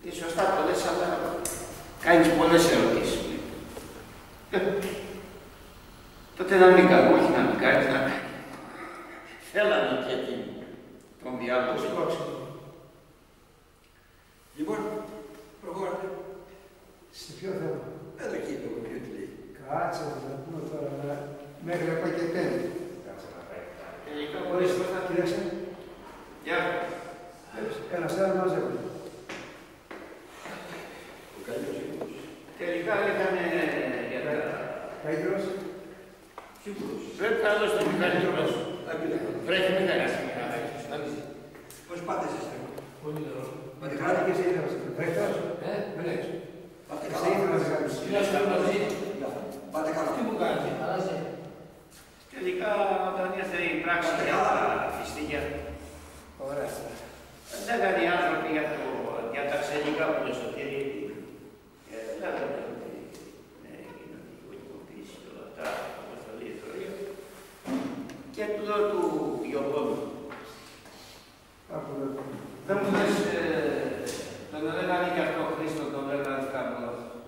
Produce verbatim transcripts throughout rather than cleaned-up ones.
Και σωστά το λες, αλλά κάνεις πολλές ερωτήσεις. Τότε να μην κάνω, όχι να μην κάνεις, να κάνει. Θέλανε και εκείνη τον διάλογο. Λοιπόν, προχώρατε. Σε ποιο θέμα? Εδώ εκεί το ποιο τι λέει. Κάτσε να πούμε τώρα, μέχρι να πάει και πέντε. Κάτσε να πάει. Τελικά μπορείς να κυρέσαι. Γεια. Ένας ένας μαζεύει. Ο καλύτερος σίγουρος. Τελικά έκανε για τα... Καλύτερος. Σίγουρος. Πρέπει να δώσω το Μιχάλη Γιώργος. Βρέχει Μιχάλη. Πώς πάτε εσείς τώρα? Πολύ νερό. Πάτε καλά και εσύ ήθελας. Βρέχτος. Ε, βρέχει. Πάτε Εσύ ήθελας να κάνεις. Πάτε καλά. Τι μου κάνει, αλλάζει. Τελικά όταν ήρθε η πράξη για τα φιστίγια, Ωραία. λέγανε οι άνθρωποι για, το, για τα ξενικά που είναι στο τυρί. Και λέγανε ότι ναι, κοινωνική οικοποίηση και όλα αυτά, αποστολή ιστορία. Και του δω του Γιωργόνου. Δεν μου λες, τον λέγανε και αυτό Χρήστο, τον λέγανε κάπου.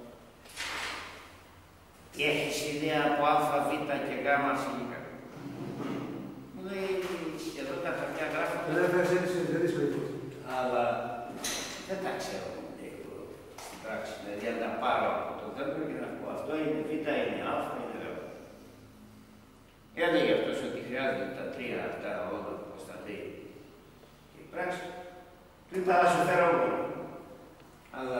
Τι έχεις ιδέα από α, β και γ συλλήκα. Μου λέει, εδώ τα χαρτιά γράφονται. Δεν έφερες έτσι, δεν δύσκολη. Αλλά δεν τα ξέρω, μου λέει, στην πράξη. Δηλαδή, αν τα πάρω από το δέντρο και να πω αυτό είναι β, είναι α, είναι γ. Έλεγε αυτός ότι χρειάζονται τα τρία αυτά όλα, όπως τα λέει και η πράξη. Του είπα, θα σου φέρω όλο. Αλλά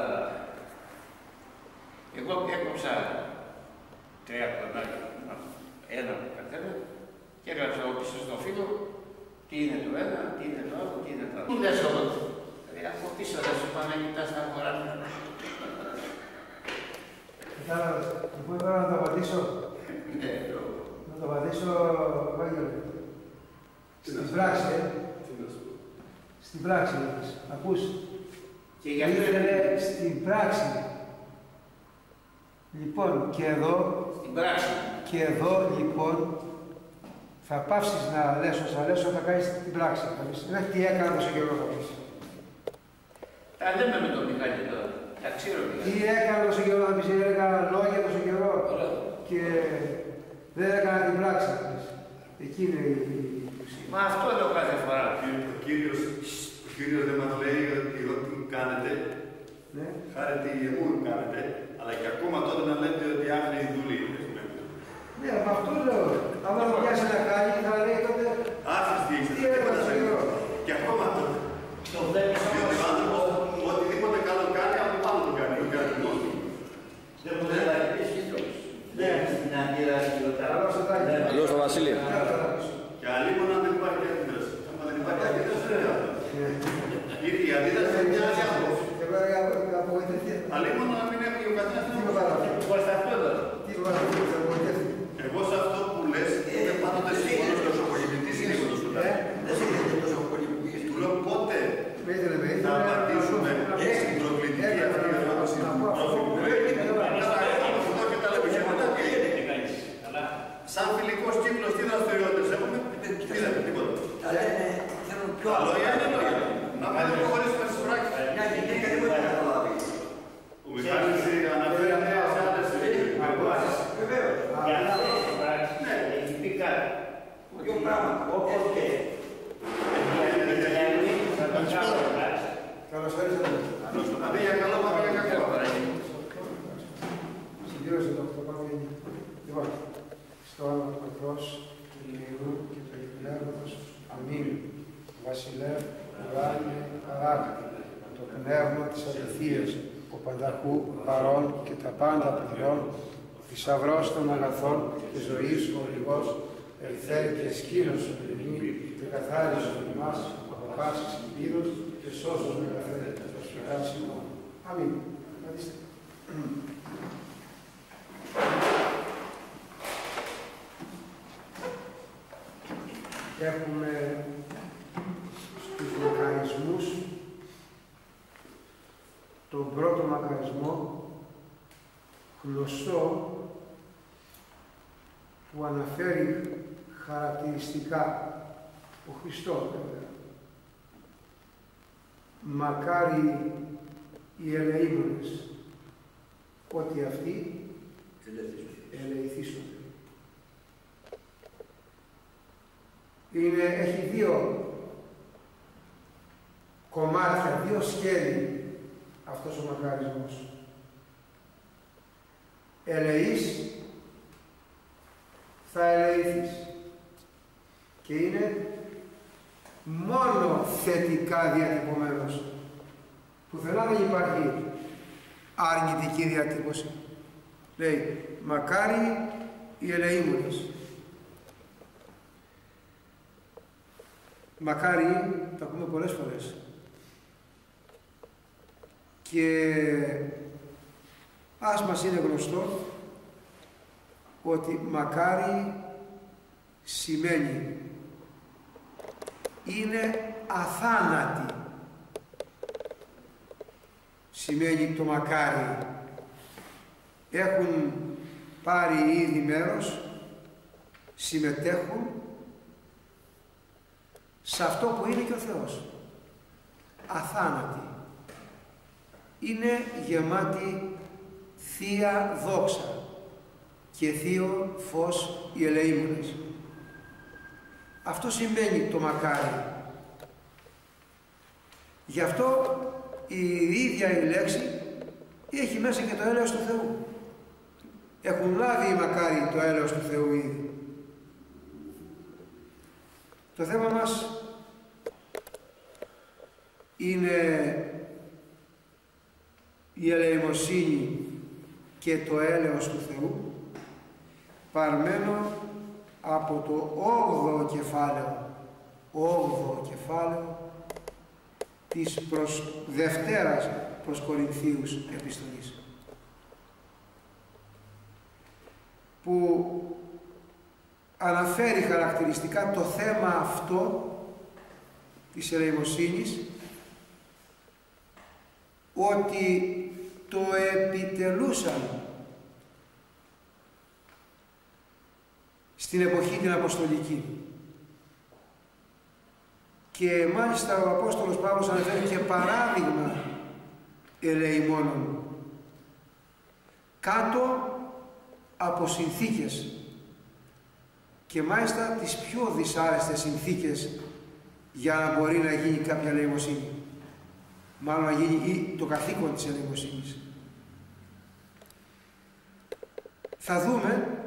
εγώ έκοψα τρία κοντάκια, ένα από τον καθένα, και έγραψα εγώ πίσω στο φύλλο τι είναι το ένα, τι είναι το άλλο, τι είναι το άλλο. Πού λες όλο του. Από πίσω δεν σου πάνε να κοιτάς τα χωράκια. Κατάλαβες. Λοιπόν, τώρα να το απαντήσω. Ναι, το... Να το απαντήσω, Βάγγελε. Στην πράξη, ε. Στην πράξη, λες. Ακούς. Και γι' αυτό ήθελε στην πράξη. Λοιπόν, και εδώ, στην πράξη. και εδώ, λοιπόν, θα πάψεις να λες όσα λες όταν κάνεις την πράξη. Δεν τι έκανα τόσο καιρό θα πεις. Τα λέμε με τον Μιχάλη τώρα. Τα ξέρω Τι Μιχάλη. έκανα τόσο καιρό θα πεις, έκανα λόγια τόσο καιρό και δεν έκανα την πράξη. Εκεί είναι η ουσία. Μα αυτό λέω κάθε φορά. Ο Κύριος, ο Κύριος δεν μας λέει ότι ό,τι κάνετε, Ναι. χάρη εμού κάνετε, αλλά και ακόμα τότε να λέτε ότι άφηνε η δουλή. Ναι, από αυτό λέω. Άμα το πιάσει ένα χάρι, θα λέει τότε. Άφηνες τι Τι έκανα τόσο καιρό. Και ακόμα τότε. Το βλέπεις Διότι ο άνθρωπος, οτιδήποτε καλό κάνει, από πάνω το κάνει. Δεν κάνει μόνο. δεν μου λέει να πεις κύριος. Ναι. Στην αντίδραση του Καλό στο τάκι. Καλό στο Βασίλη. Και αλλήμον αν δεν υπάρχει αντίδραση. Αν δεν υπάρχει αντίδραση, δεν είναι. Η αντίδραση είναι μια άλλη άποψη. Και βέβαια απογοητευτεί. Αλλήμον να μην έχει ο καθένας Τι την με άποψη. παραφέρει. Πώς θα αυτό εδώ. Τι με παραφέρει, θα απογοητευτεί. Εγώ σε αυτό που λες, είμαι πάντοτε σύμφωνος με τον απογοητευτής είναι εγώ το σου λέω. Δεν σε γίνεται τόσο πολύ που πήγες. Του λέω πότε Με ήθελε, με ήθελε. να απαντήσουμε στην προκλητική αυτή ερώτηση του προφίλ που έχει. Αυτό και τα λέμε και μετά τι έγινε. Σαν φιλικός κύκλος, τι δραστηριότητες έχουμε, τι λέμε, τίποτα. Τα λένε, θέλουν πιο Τα λόγια είναι λόγια. Να μην προχωρήσουμε στις πράξεις. Μια γυναίκα δεν μπορεί να καταλάβει. Ο Μιχάλης αναφέρεται σε άλλες περιπτώσεις. Βεβαίως. Για αυτό το πράξη, ναι, έχει πει κάτι. Δύο πράγματα. Όπως και θα το κάνω πράξη. Καλώς όρισατε. Αντί για καλό, πάμε για κακό. Συμπλήρωσε το αυτό πάνω είναι. Λοιπόν, στο όνομα του Πατρός, του Ιερού και του Αγίου Αμήν. Βασιλεύ, ουράνιε, αγάπη, το πνεύμα της αληθείας, ο πανταχού παρών και τα πάντα πληρών, θησαυρός των αγαθών και ζωής ο οριγός, ελθέρη και σκήνος ο ελληνή, και καθάρισον εμάς από πάσης κινδύνους και σώσος με καθένα το σφυράσιμο. Αμήν. Καθίστε. Έχουμε στους μακαρισμούς τον πρώτο μακαρισμό γνωστό που αναφέρει χαρακτηριστικά ο Χριστός βέβαια. Μακάρι οι ελεήμονες, ότι αυτοί ελεηθήσονται. Είναι, έχει δύο κομμάτια, δύο σκέλη αυτός ο μακαρισμός. Ελεείς, θα ελεηθείς. Και είναι μόνο θετικά διατυπωμένος. Πουθενά δεν υπάρχει αρνητική διατύπωση. Λέει, μακάρι οι ελεήμονες. Μακάρι, τα ακούμε πολλές φορές. Και ας μας είναι γνωστό ότι μακάρι σημαίνει είναι αθάνατη. Σημαίνει το μακάρι. Έχουν πάρει ήδη μέρος, συμμετέχουν σε αυτό που είναι και ο Θεός. Αθάνατη. Είναι γεμάτη θεία δόξα και θείο φως οι ελεήμονες. Αυτό σημαίνει το μακάρι. Γι' αυτό η ίδια η λέξη έχει μέσα και το έλεος του Θεού. Έχουν λάβει οι μακάρι το έλεος του Θεού ήδη. Το θέμα μας είναι η ελεημοσύνη και το έλεος του Θεού, παρμένο από το όγδοο κεφάλαιο, όγδοο κεφάλαιο της προς Δευτέρας προς Κορινθίους επιστολής, που αναφέρει χαρακτηριστικά το θέμα αυτό της ελεημοσύνης, ότι το επιτελούσαν στην εποχή την Αποστολική. Και μάλιστα ο Απόστολος Παύλος αναφέρει και παράδειγμα ελεημόνων κάτω από συνθήκες, και μάλιστα τις πιο δυσάρεστες συνθήκες για να μπορεί να γίνει κάποια ελεημοσύνη. Μάλλον να γίνει το καθήκον της ελεημοσύνης. Θα δούμε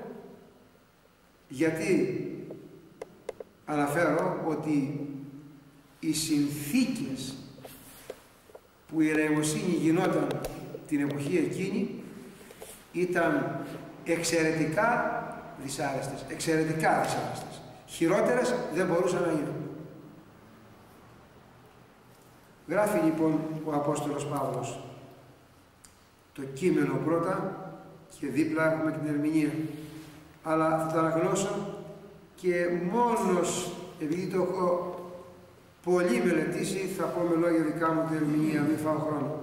γιατί αναφέρω ότι οι συνθήκες που η ελεημοσύνη γινόταν την εποχή εκείνη ήταν εξαιρετικά δυσάρεστες, εξαιρετικά δυσάρεστες. Χειρότερες δεν μπορούσαν να γίνουν. Γράφει λοιπόν ο Απόστολος Παύλος το κείμενο πρώτα και δίπλα έχουμε την ερμηνεία. Αλλά θα το αναγνώσω και μόνος, επειδή το έχω πολύ μελετήσει, θα πω με λόγια δικά μου την ερμηνεία, μην φάω χρόνο.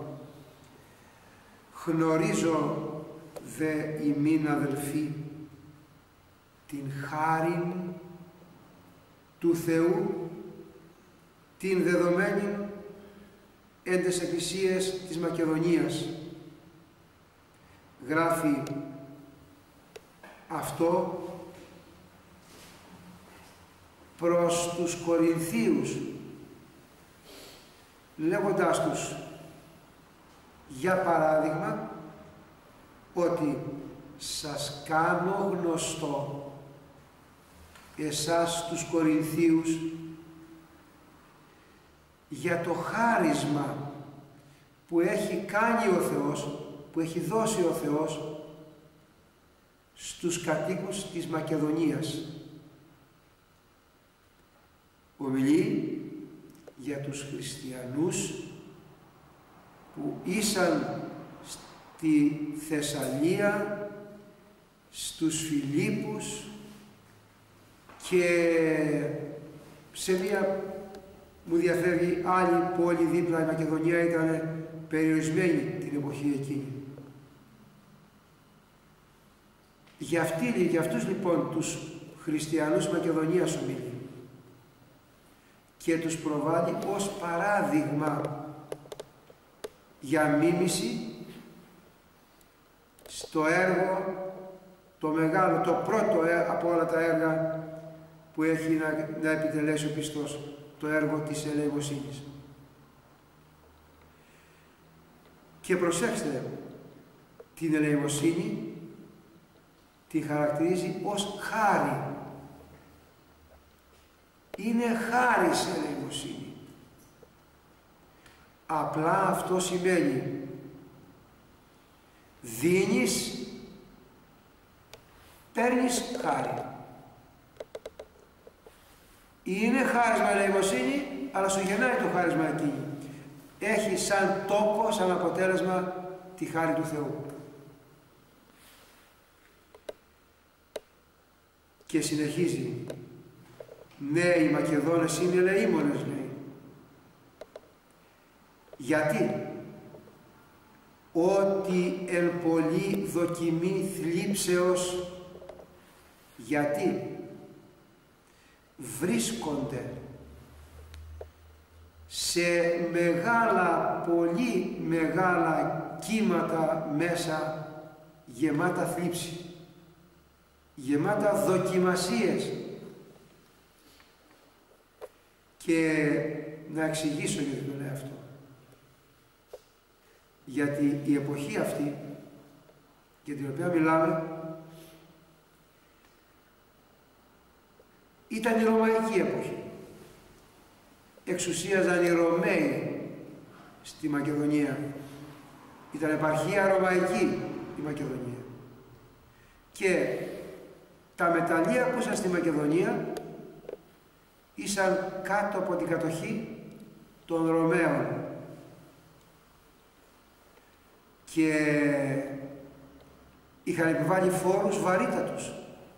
Γνωρίζω δε ημίν αδελφοί την χάριν του Θεού, την δεδομένη εν τες εκκλησίες της Μακεδονίας. Γράφει αυτό προς τους Κορινθίους, λέγοντάς τους για παράδειγμα ότι σας κάνω γνωστό εσάς τους Κορινθίους για το χάρισμα που έχει κάνει ο Θεός, που έχει δώσει ο Θεός στους κατοίκους της Μακεδονίας. Ομιλεί για τους χριστιανούς που ήσαν στη Θεσσαλία, στους Φιλίππους και σε μία, μου διαφεύγει, άλλη πόλη δίπλα. Η Μακεδονία ήταν περιορισμένη την εποχή εκείνη. Για, αυτοί, για αυτούς λοιπόν τους χριστιανούς Μακεδονίας ομιλεί και τους προβάλλει ως παράδειγμα για μίμηση στο έργο, το μεγάλο, το πρώτο από όλα τα έργα που έχει να, να επιτελέσει ο πιστός, το έργο της ελεημοσύνης. Και προσέξτε, την ελεημοσύνη τη χαρακτηρίζει ως χάρη. Είναι χάρη σε ελεημοσύνη. Απλά αυτό σημαίνει δίνεις, παίρνεις χάρη. Είναι χάρισμα ελεημοσύνη, αλλά σου γεννάει το χάρισμα εκείνη. Έχει σαν τόκο, σαν αποτέλεσμα τη χάρη του Θεού. Και συνεχίζει. Ναι, οι Μακεδόνες είναι ελεήμονες, λέει. Γιατί? Ότι εν πολλή δοκιμή θλίψεως, γιατί βρίσκονται σε μεγάλα, πολύ μεγάλα κύματα μέσα, γεμάτα θλίψη, γεμάτα δοκιμασίες. Και να εξηγήσω γιατί το λέω αυτό. Γιατί η εποχή αυτή για την οποία μιλάμε ήταν η Ρωμαϊκή εποχή. Εξουσίαζαν οι Ρωμαίοι στη Μακεδονία. Ήταν επαρχία Ρωμαϊκή η Μακεδονία. Και τα μεταλλεία που ήσαν στη Μακεδονία ήσαν κάτω από την κατοχή των Ρωμαίων. Και είχαν επιβάλει φόρους βαρύτατους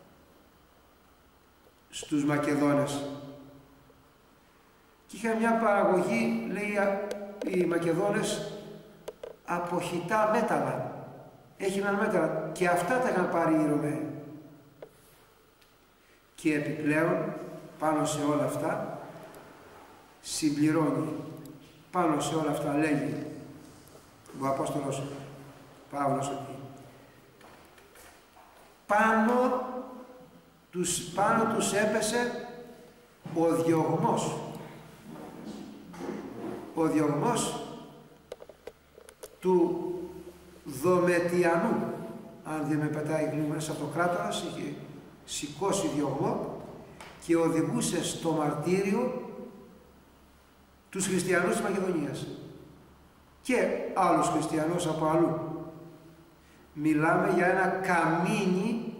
στους Μακεδόνες. Και είχαν μια παραγωγή, λέει, οι Μακεδόνες από χυτά μέταλλα. Έγιναν μέταλλα και αυτά τα είχαν πάρει οι Ρωμαίοι. Και επιπλέον, πάνω σε όλα αυτά, συμπληρώνει. Πάνω σε όλα αυτά λέγει ο Απόστολος Παύλος ότι πάνω τους, πάνω τους έπεσε ο διωγμός. Ο διωγμός του Δομετιανού. Αν δεν με πετάει γλύμμενος αυτοκράτορας, είχε σηκώσει διωγμό και οδηγούσε στο μαρτύριο τους χριστιανούς της Μακεδονίας και άλλους χριστιανούς από αλλού. Μιλάμε για ένα καμίνι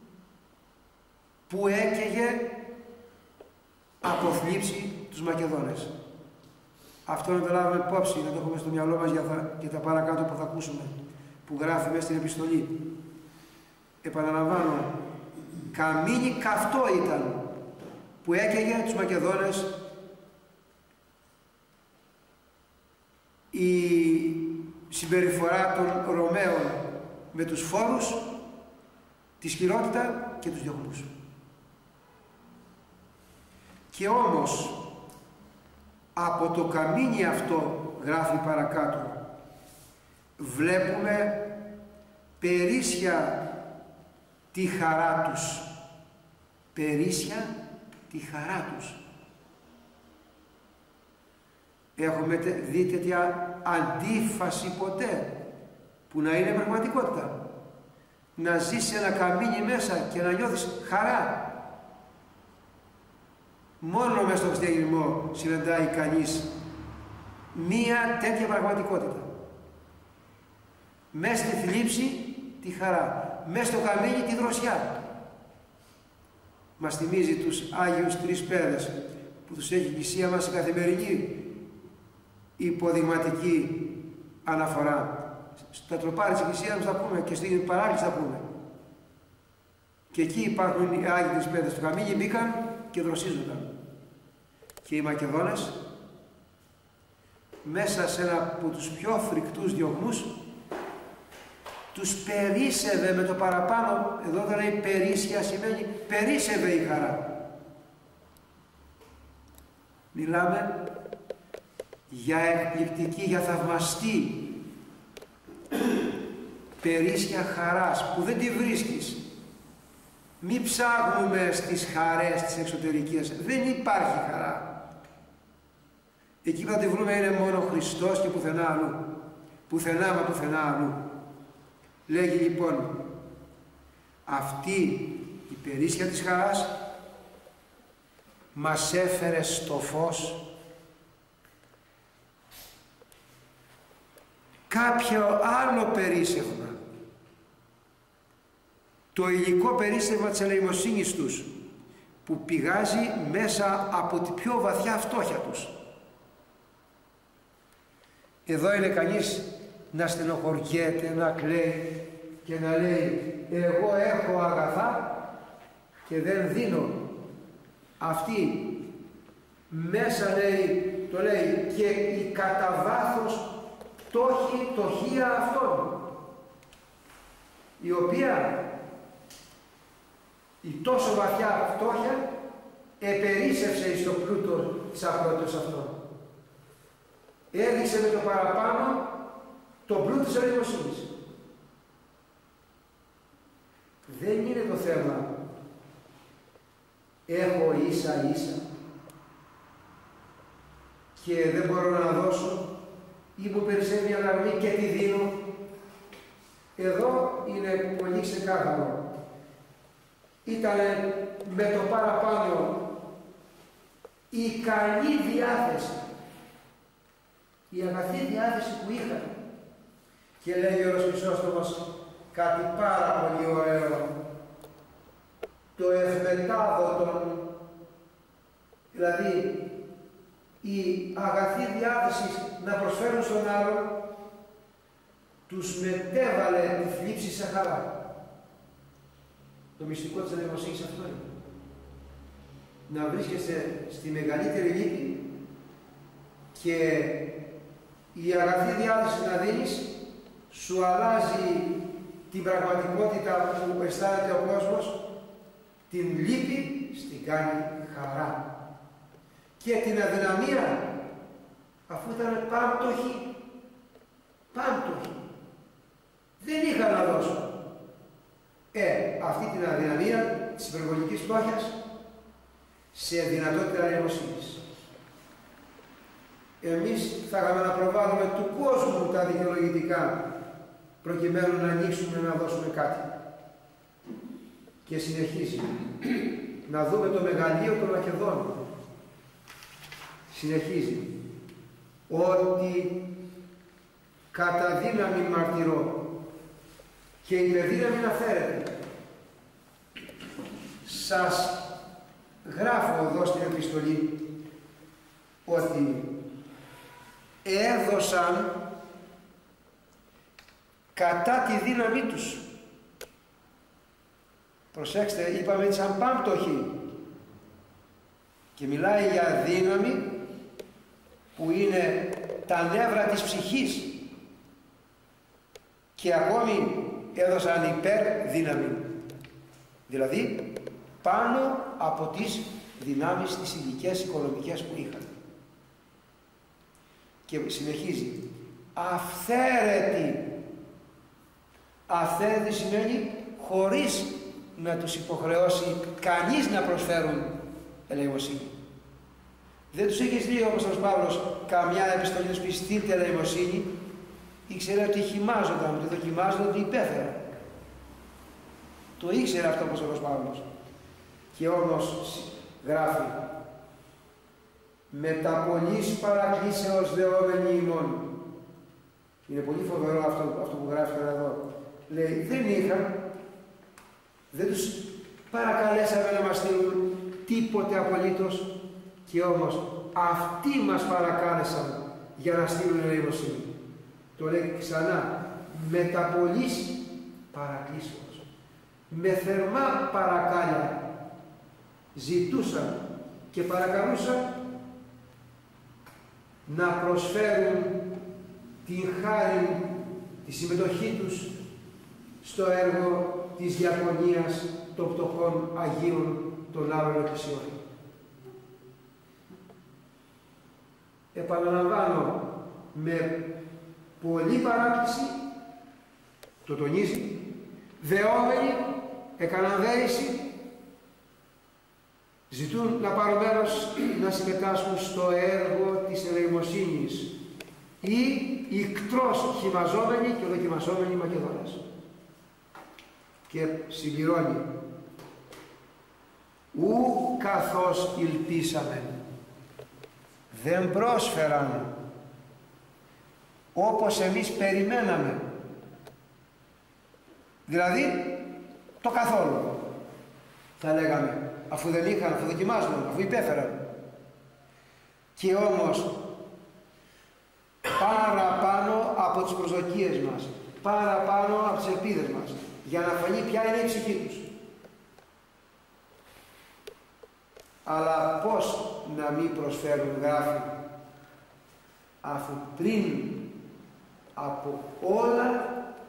που έκαιγε από θλίψη τους Μακεδόνες. Αυτό να το λάβουμε υπόψη, να το έχουμε στο μυαλό μας για, θα, για τα παρακάτω που θα ακούσουμε, που γράφει μέσα στην επιστολή. Επαναλαμβάνω, καμίνι καυτό ήταν που έκαιγε τους Μακεδόνες. Η συμπεριφορά των Ρωμαίων με τους φόρους, τη σκληρότητα και τους διωγμούς. Και όμως από το καμίνι αυτό, γράφει παρακάτω, βλέπουμε περίσσια τη χαρά τους. Περίσσια τη χαρά τους. Έχουμε δει τέτοια αντίφαση ποτέ, που να είναι πραγματικότητα. Να ζεις σε ένα καμίνι μέσα και να νιώθεις χαρά. Μόνο μέσα στο χριστιανισμό συναντάει κανείς μία τέτοια πραγματικότητα. Μέσα στη θλίψη τη χαρά, μέσα στο καμίνι τη δροσιά. Μας θυμίζει τους Άγιους Τρεις Πέδες που τους έχει η Εκκλησία μας σε καθημερινή υποδειγματική αναφορά. Στα τροπάρια της Εκκλησίας μας τα πούμε και στην παράκληση τα πούμε. Και εκεί υπάρχουν οι Άγιοι Τρεις Πέδες. Στο καμίνι μπήκαν και δροσίζονταν. Και οι Μακεδόνες μέσα σε ένα από τους πιο φρικτούς διωγμούς τους περίσσευε με το παραπάνω. Εδώ δεν λέει περίσσια, σημαίνει περίσσευε η χαρά. Μιλάμε για εκπληκτική, για θαυμαστή περίσσια χαράς που δεν τη βρίσκεις. Μη ψάχνουμε στις χαρές τις εξωτερικές. Δεν υπάρχει χαρά. Εκεί που θα τη βρούμε είναι μόνο ο Χριστός και πουθενά αλλού. Πουθενά μα πουθενά αλλού. Λέγει λοιπόν, αυτή η περίσσια της χαράς μας έφερε στο φως κάποιο άλλο περίσσευμα, το υλικό περίσσευμα της ελεημοσύνης τους, που πηγάζει μέσα από την πιο βαθιά φτώχεια τους. Εδώ είναι κανείς να στενοχωριέται, να κλαίει και να λέει εγώ έχω αγαθά και δεν δίνω. Αυτή μέσα λέει, το λέει, και η κατά βάθος φτώχη, φτωχία αυτών, η οποία η τόσο βαθιά φτώχεια επερίσσευσε εις το πλούτο της απλότητας αυτών. Έδειξε με το παραπάνω το πλούτο της ελεημοσύνης. Δεν είναι το θέμα έχω ίσα ίσα και δεν μπορώ να δώσω ή μου περισσεύει μια γραμμή και τη δίνω. Εδώ είναι πολύ ξεκάθαρο. Ήταν με το παραπάνω η καλή διάθεση, η αγαθή διάθεση που είχαν. Και λέει ο Όρος Χρυσόστομος κάτι πάρα πολύ ωραίο, το ευμετάδοτον, δηλαδή η αγαθή διάθεση να προσφέρουν στον άλλον, τους μετέβαλε τη θλίψη σε χαρά. Το μυστικό της ελεημοσύνης αυτό είναι. Να βρίσκεσαι στη μεγαλύτερη λύπη και η αγαθή διάθεση να δίνεις σου αλλάζει την πραγματικότητα που αισθάνεται ο κόσμος, την λύπη στην κάνει χαρά. Και την αδυναμία, αφού ήταν πάμπτωχοι, πάμπτωχοι, δεν είχαν να δώσουν. Ε, αυτή την αδυναμία της υπερβολικής φτώχειας σε δυνατότητα ελεημοσύνης. Εμείς θα είχαμε να προβάλλουμε του κόσμου τα δικαιολογητικά προκειμένου να ανοίξουμε να δώσουμε κάτι. Και συνεχίζει. Να δούμε το μεγαλείο των Μακεδόνων. Συνεχίζει. Ότι κατά δύναμη μαρτυρώ και υπερδύναμη να φέρετε. Σας γράφω εδώ στην επιστολή ότι έδωσαν κατά τη δύναμή τους. Προσέξτε, είπαμε σαν πάμπτωχοι και μιλάει για δύναμη που είναι τα νεύρα της ψυχής και ακόμη έδωσαν υπέρ δύναμη, δηλαδή πάνω από τις δυνάμεις τις ειδικές οικονομικές που είχαν. Και συνεχίζει, αυθαίρετη. Αυθαίρετη σημαίνει χωρίς να τους υποχρεώσει κανείς να προσφέρουν ελεημοσύνη. Δεν τους είχε στείλει όπως ο Παύλος καμιά επιστολή τους πει στείλτε ελεημοσύνη, ήξερε ότι χυμάζονταν, ότι δοκιμάζονταν, ότι υπέφεραν. Το ήξερε αυτό όπως ο Παύλος. Και όμως γράφει με τα πολλής παρακλήσεως δεόμενοι ημών. Είναι πολύ φοβερό αυτό, αυτό που γράφει εδώ. Λέει δεν είχαν, δεν τους παρακαλέσαμε να μας στείλουν τίποτε απολύτως και όμως αυτοί μας παρακάλεσαν για να στείλουν ελεημοσύνη. Το λέει ξανά, με τα πολλής παρακλήσεως, με θερμά παρακάλια ζητούσαν και παρακαλούσαν να προσφέρουν την χάρη, τη συμμετοχή τους στο έργο της διακονίας των πτωχών Αγίων των άλλων εκκλησιών. Επαναλαμβάνω, με πολλή παράκληση το τονίζει, δεόμενοι έκαναν δέηση, ζητούν να πάρουν μέρος να συμμετάσχουν στο έργο της ελεημοσύνης ή ικτρός χυμαζόμενοι και δοκιμαζόμενοι Μακεδόνες. Και συμπληρώνει, ου καθώς υλπίσαμε, δεν πρόσφεραν όπως εμείς περιμέναμε. Δηλαδή το καθόλου θα λέγαμε, αφού δεν είχαν, αφού δοκιμάζονταν, αφού υπέφεραν. Και όμως παραπάνω από τις προσδοκίες μας, παραπάνω από τις ελπίδες μας, για να φανεί ποια είναι η ψυχή τους. Αλλά πώς να μην προσφέρουν, γράφει, αφού πριν από όλα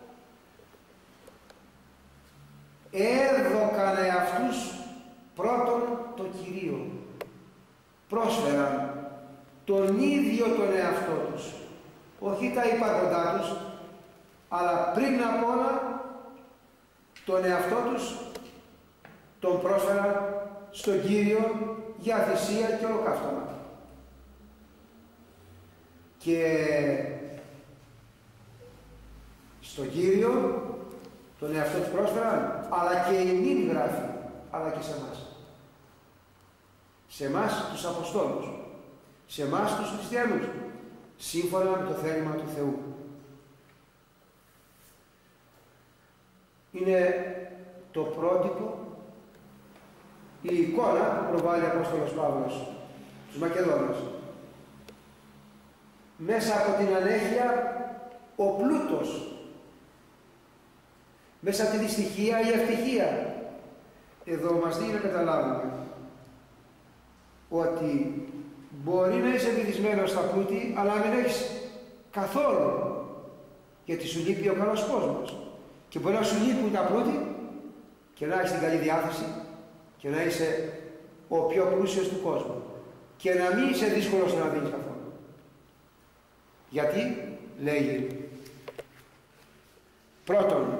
έδωκαν εαυτούς πρώτον το Κυρίο. Πρόσφεραν τον ίδιο τον εαυτό τους, όχι τα υπάρχοντά τους, αλλά πριν από όλα τον εαυτό τους τον πρόσφεραν στον Κύριο για θυσία και ολοκαύτωμα. Και στον Κύριο τον εαυτό τους πρόσφεραν, αλλά και εμείς, γράφει, αλλά και σε εμάς. Σε εμάς τους Αποστόλους, σε εμάς τους χριστιανούς, σύμφωνα με το θέλημα του Θεού. Είναι το πρότυπο, η εικόνα που προβάλλει ο Απόστολος Παύλος στους Μακεδόνες. Μέσα από την ανέχεια ο πλούτος, μέσα από τη δυστυχία η ευτυχία. Εδώ μας δίνει να καταλάβουμε ότι μπορεί να είσαι βυθισμένος στα πλούτη, αλλά μην έχεις καθόλου, γιατί σου λείπει ο καλός κόσμος. Και μπορεί να σου λείπουν τα πλούτη και να έχεις την καλή διάθεση και να είσαι ο πιο πλούσιος του κόσμου και να μην είσαι δύσκολος να δίνεις καθόλου. Γιατί, λέγει, πρώτον,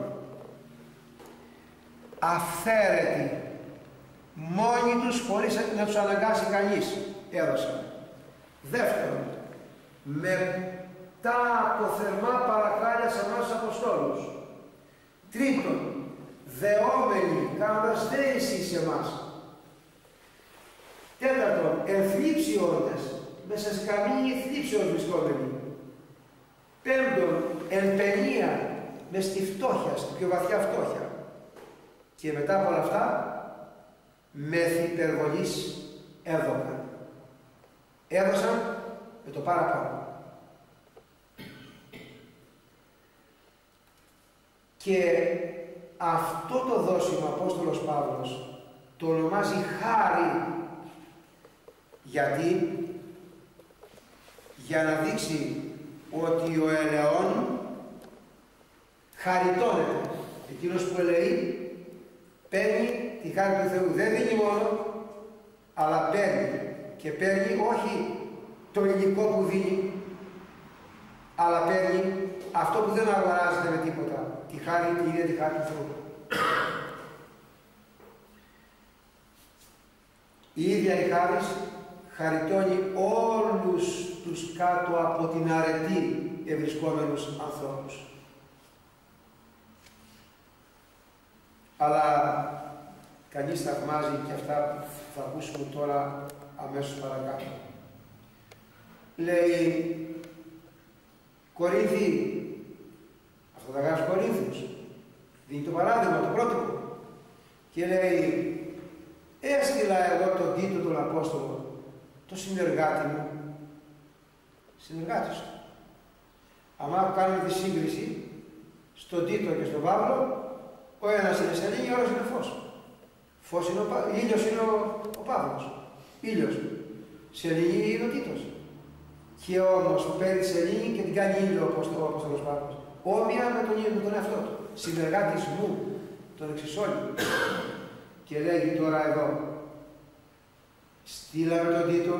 αυθαίρετοι, μόνοι τους χωρίς να τους αναγκάσει κανείς, έδωσαν. Δεύτερον, μετά από θερμά παρακάλια σε εμάς τους Αποστόλους. Τρίτον, δεόμενοι, κάνοντας δέηση σε εμάς. Τέταρτον, ενθλίψιόντες, μέσα σε καμία θλίψεως βρισκόμενοι. Πέμπτον, εν παινία, μες στη φτώχεια, στη πιο βαθιά φτώχεια. Και μετά από όλα αυτά, μεθ' υπερβολής έδωκαν. Έδωσαν με το παραπάνω. Και αυτό το δώσιμο ο Απόστολος Παύλος το ονομάζει χάρη. Γιατί? Για να δείξει ότι ο ελαιών χαριτώνεται. Εκείνος που ελεεί παίρνει τη χάρη του Θεού. Δεν δίνει μόνο, αλλά παίρνει. Και παίρνει όχι το υλικό που δίνει, αλλά παίρνει αυτό που δεν αγοράζεται με τίποτα. Τη χάρη, την ίδια τη χάρη του Θεού. Η ίδια η χάρις χαριτώνει όλους τους κάτω από την αρετή ευρισκόμενους ανθρώπους. Αλλά κανείς θαυμάζει και αυτά που θα ακούσουμε τώρα αμέσως παρακάτω. Λέει, Κορίνθιοι, αυτό θα γράψει Κορίνθιους, δίνει το παράδειγμα, το πρότυπο, και λέει, έστειλα εγώ τον Τίτο τον Απόστολο, το συνεργάτη μου, συνεργάτης του. Αμά κάνουμε τη σύγκριση στον Τίτο και στον Παύλο, ο ένας είναι σελήνη, ο άλλος είναι φως. Φως είναι ο Πα... ήλιος είναι ο, ο Παύλος. Ήλιος. Σελήνη είναι ο Τίτος. Και όμως παίρνει σελήνη και την κάνει ήλιο όπως το Απόστολος Παύλος. Όμοια με τον ίδιο, με τον εαυτό του. Συνεργάτης μου, τον εξισώνει. Και λέγει τώρα εδώ, στείλαμε τον Τίτο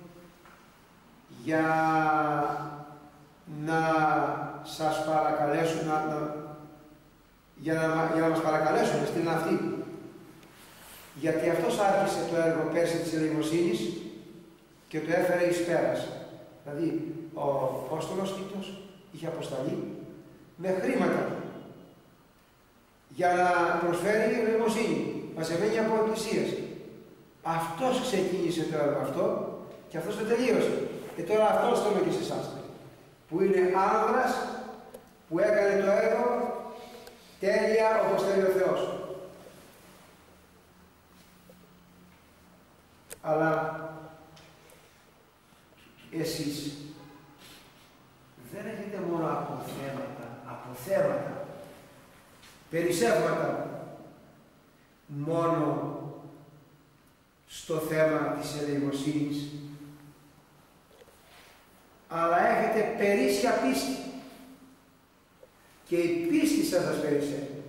για να σας παρακαλέσουν, να, να, για να, για να μας παρακαλέσουν, στείλουν αυτοί. Γιατί αυτός άρχισε το έργο πέρσι της ελεημοσύνης και το έφερε εις πέρας. Δηλαδή, ο Απόστολος Τίτος είχε αποσταλεί με χρήματα για να προσφέρει ελεημοσύνη, μαζεμένη από εκκλησίες. Αυτός ξεκίνησε το έργο αυτό και αυτός το τελείωσε. Και τώρα αυτός το λέω και σε εσάς, που είναι άνδρας που έκανε το έργο τέλεια όπως θέλει ο Θεός. Αλλά εσείς δεν έχετε μόνο αποθέματα, αποθέματα, περισσεύματα μόνο στο θέμα της ελεημοσύνης, αλλά έχετε περίσσια πίστη και η πίστη σας σας περισσεύει.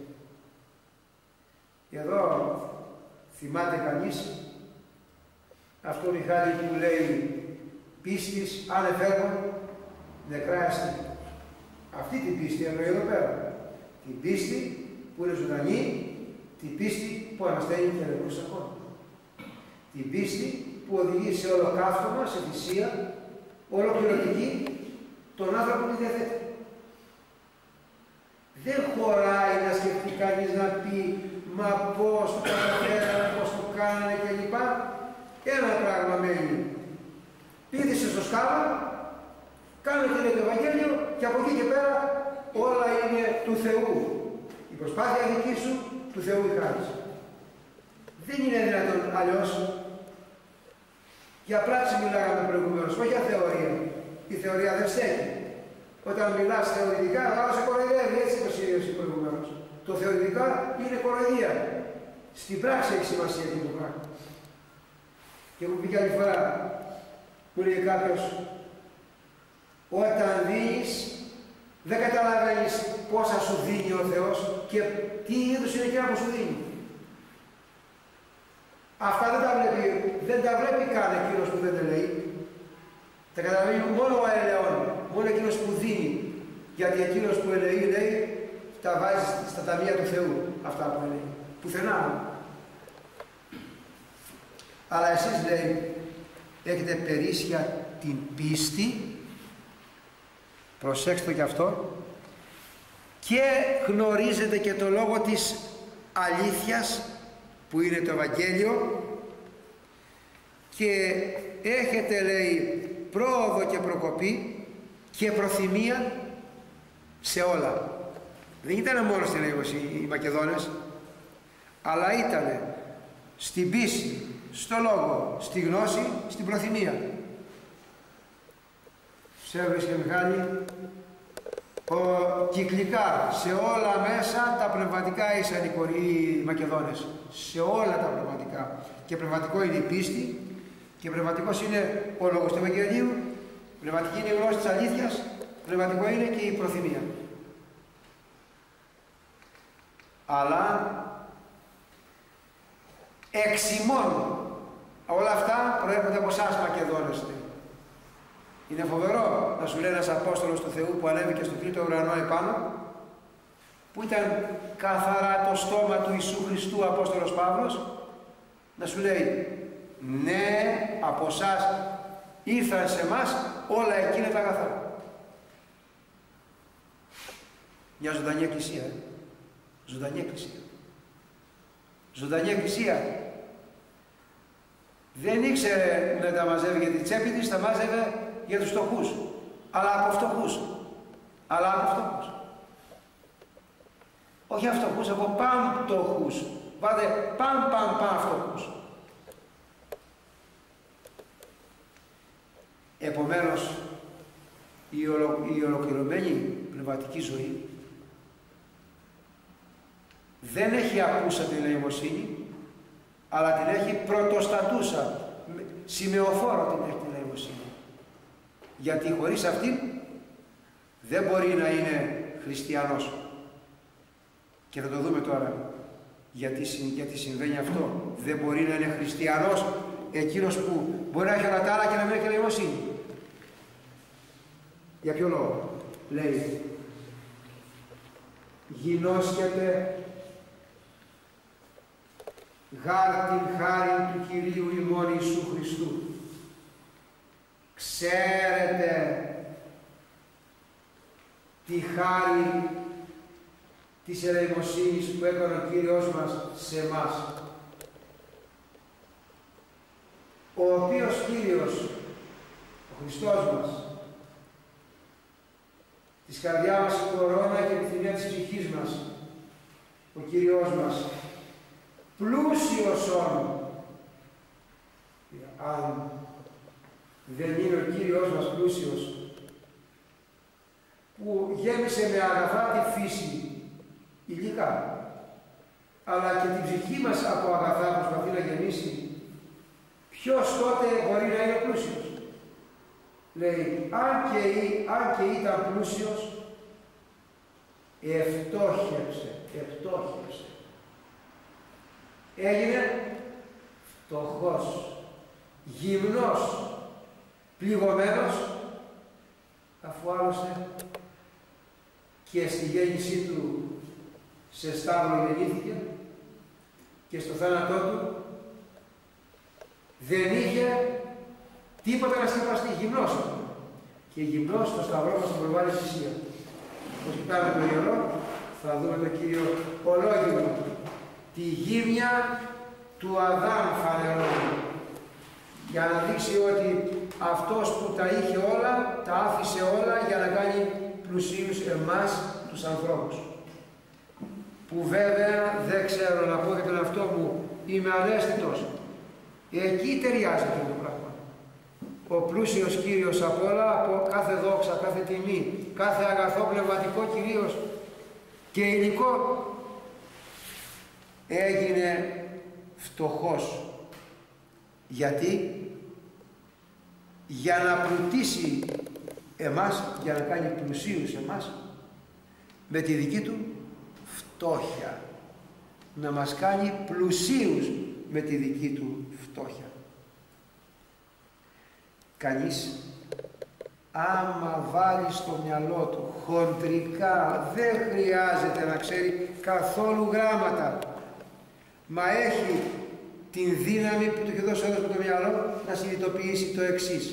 Εδώ θυμάται κανείς αυτό Μιχάλη που λέει πίστης ανεφέρον νεκρά εστί. Αυτή την πίστη εννοεί εδώ πέρα. Την πίστη που είναι ζωντανή, την πίστη που ανασταίνει και νεκρούς ακόμα. Την πίστη που οδηγεί σε ολοκαύτωμα, σε θυσία, ολοκληρωτική τον άνθρωπο που διαθέτει. Δεν χωράει να σκεφτεί κανείς να πει μα πώς το καταφέρανε, πώς το κάνανε κλπ. Ένα πράγμα μένει. Πήδησε στο σκάβο, κάνε τι λέει το Ευαγγέλιο και από εκεί και πέρα όλα είναι του Θεού. Η προσπάθεια δική σου, του Θεού η χάρη. Δεν είναι δυνατόν αλλιώς. Για πράξη μιλάγαμε προηγουμένως, όχι για θεωρία. Η θεωρία δεν στέκει. Όταν μιλάς θεωρητικά, θα σε κοροϊδεύει, έτσι το σύριωσε προηγουμένως. Το θεωρητικά είναι κοροϊδία. Στην πράξη έχει σημασία αυτό το πράγμα. Και έχω πει και άλλη φορά, που λέει κάποιος, όταν δίνεις, δεν καταλαβαίνεις πόσα σου δίνει ο Θεός και τι είδους είναι εκείνα που σου δίνει. Αυτά δεν τα βλέπει, δεν τα βλέπει καν εκείνος που δεν τα λέει. Τα καταλαβαίνει μόνο ο αελαιόν, μόνο εκείνος που δίνει. Γιατί εκείνος που ελεεί, λέει, τα βάζει στα ταμεία του Θεού, αυτά που ελεεί. Πουθενά. Αλλά εσείς, λέει, έχετε περίσσια την πίστη, προσέξτε και αυτό, και γνωρίζετε και το λόγο της αλήθειας, που είναι το Ευαγγέλιο, και έχετε, λέει, πρόοδο και προκοπή και προθυμία σε όλα. Δεν ήταν μόνο στην Αίγωση οι Μακεδόνες, αλλά ήταν στην πίστη, στο λόγο, στη γνώση, στην προθυμία. Ξέρεις και Μιχάλη, ο, κυκλικά σε όλα μέσα τα πνευματικά ήσαν οι, οι Μακεδόνες. Σε όλα τα πνευματικά. Και πνευματικό είναι η πίστη, και πνευματικός είναι ο λόγος του Ευαγγελίου, πνευματική είναι η γνώση της αλήθειας, πνευματικό είναι και η προθυμία. Αλλά εξημών όλα αυτά προέρχονται από εσάς Μακεδόνες. Είναι φοβερό να σου λέει ένας Απόστολος του Θεού που ανέβηκε στο τρίτο ουρανό επάνω, που ήταν καθαρά το στόμα του Ιησού Χριστού, Απόστολος Παύλος, να σου λέει ναι, από εσάς ήρθαν σε εμάς όλα εκείνα τα αγαθά. Μια ζωντανή εκκλησία, ε. ζωντανή εκκλησία. Ζωντανή εκκλησία. Δεν ήξερε να τα μαζεύει για την τσέπη της, τα μάζευε για τους φτωχούς. Αλλά από φτωχούς. Αλλά από φτωχούς. Όχι από φτωχούς, από παν φτωχούς. Πάτε παν παν παν φτωχούς. Επομένως, η, ολο, η ολοκληρωμένη πνευματική ζωή δεν έχει ακούσα την ελεημοσύνη, αλλά την έχει πρωτοστατούσα, σημεοφόρο την έχει την ελεημοσύνη. Γιατί χωρίς αυτήν δεν μπορεί να είναι χριστιανός. Και θα το δούμε τώρα γιατί, γιατί συμβαίνει αυτό. Δεν μπορεί να είναι χριστιανός εκείνος που μπορεί να έχει όλα τα άλλα και να μην έχει ελεημοσύνη. Για ποιο λόγο? Λέει γινώσκετε γάρ την χάριν του Κυρίου ημών Ιησού Χριστού. Ξέρετε τη χάρη της ελεημοσύνης που έκανε ο Κύριος μας σε εμάς, ο οποίος Κύριος, ο Χριστός μας, της καρδιάς μας η κορώνα και τη θυμία της ψυχής μας, ο Κύριος μας, πλούσιος όν, αν δεν είναι ο Κύριος μας πλούσιος, που γέμισε με αγαθά τη φύση υλικά, αλλά και την ψυχή μας από αγαθά προσπαθεί να γεμίσει, ποιος τότε μπορεί να είναι πλούσιος? Λέει, αν και, αν και ήταν πλούσιος, ευτόχευσε, ευτόχευσε. Έγινε φτωχός, γυμνός, πληγωμένος, αφού άλλωστε και στη γέννησή του σε στάβλο γεννήθηκε και στο θάνατό του δεν είχε τίποτα να σκεπαστεί, γυμνός. Και γυμνός στο σταυρό μας τον προβάλλει θυσία. Όπως κοιτάμε το ιερό, θα δούμε τον Κύριο ολόγυμνο. Τη γύμνια του Αδάμ φανερώνει, για να δείξει ότι αυτός που τα είχε όλα, τα άφησε όλα για να κάνει πλουσίους εμάς τους ανθρώπους. Που βέβαια δεν ξέρω να πω για τον εαυτό μου, είμαι ανέστητος. Εκεί ταιριάζει αυτό το πράγμα. Ο πλούσιος Κύριος απ' όλα, από κάθε δόξα, κάθε τιμή, κάθε αγαθό πνευματικό κυρίως και υλικό, έγινε φτωχός. Γιατί? Για να πλουτίσει εμάς, για να κάνει πλουσίους εμάς, με τη δική του φτώχεια. Να μας κάνει πλουσίους με τη δική του φτώχεια. Κανείς, άμα βάλει στο μυαλό του χοντρικά, δεν χρειάζεται να ξέρει καθόλου γράμματα, μα έχει την δύναμη που του έχει δώσει όλος με το μυαλό να συνειδητοποιήσει το εξής.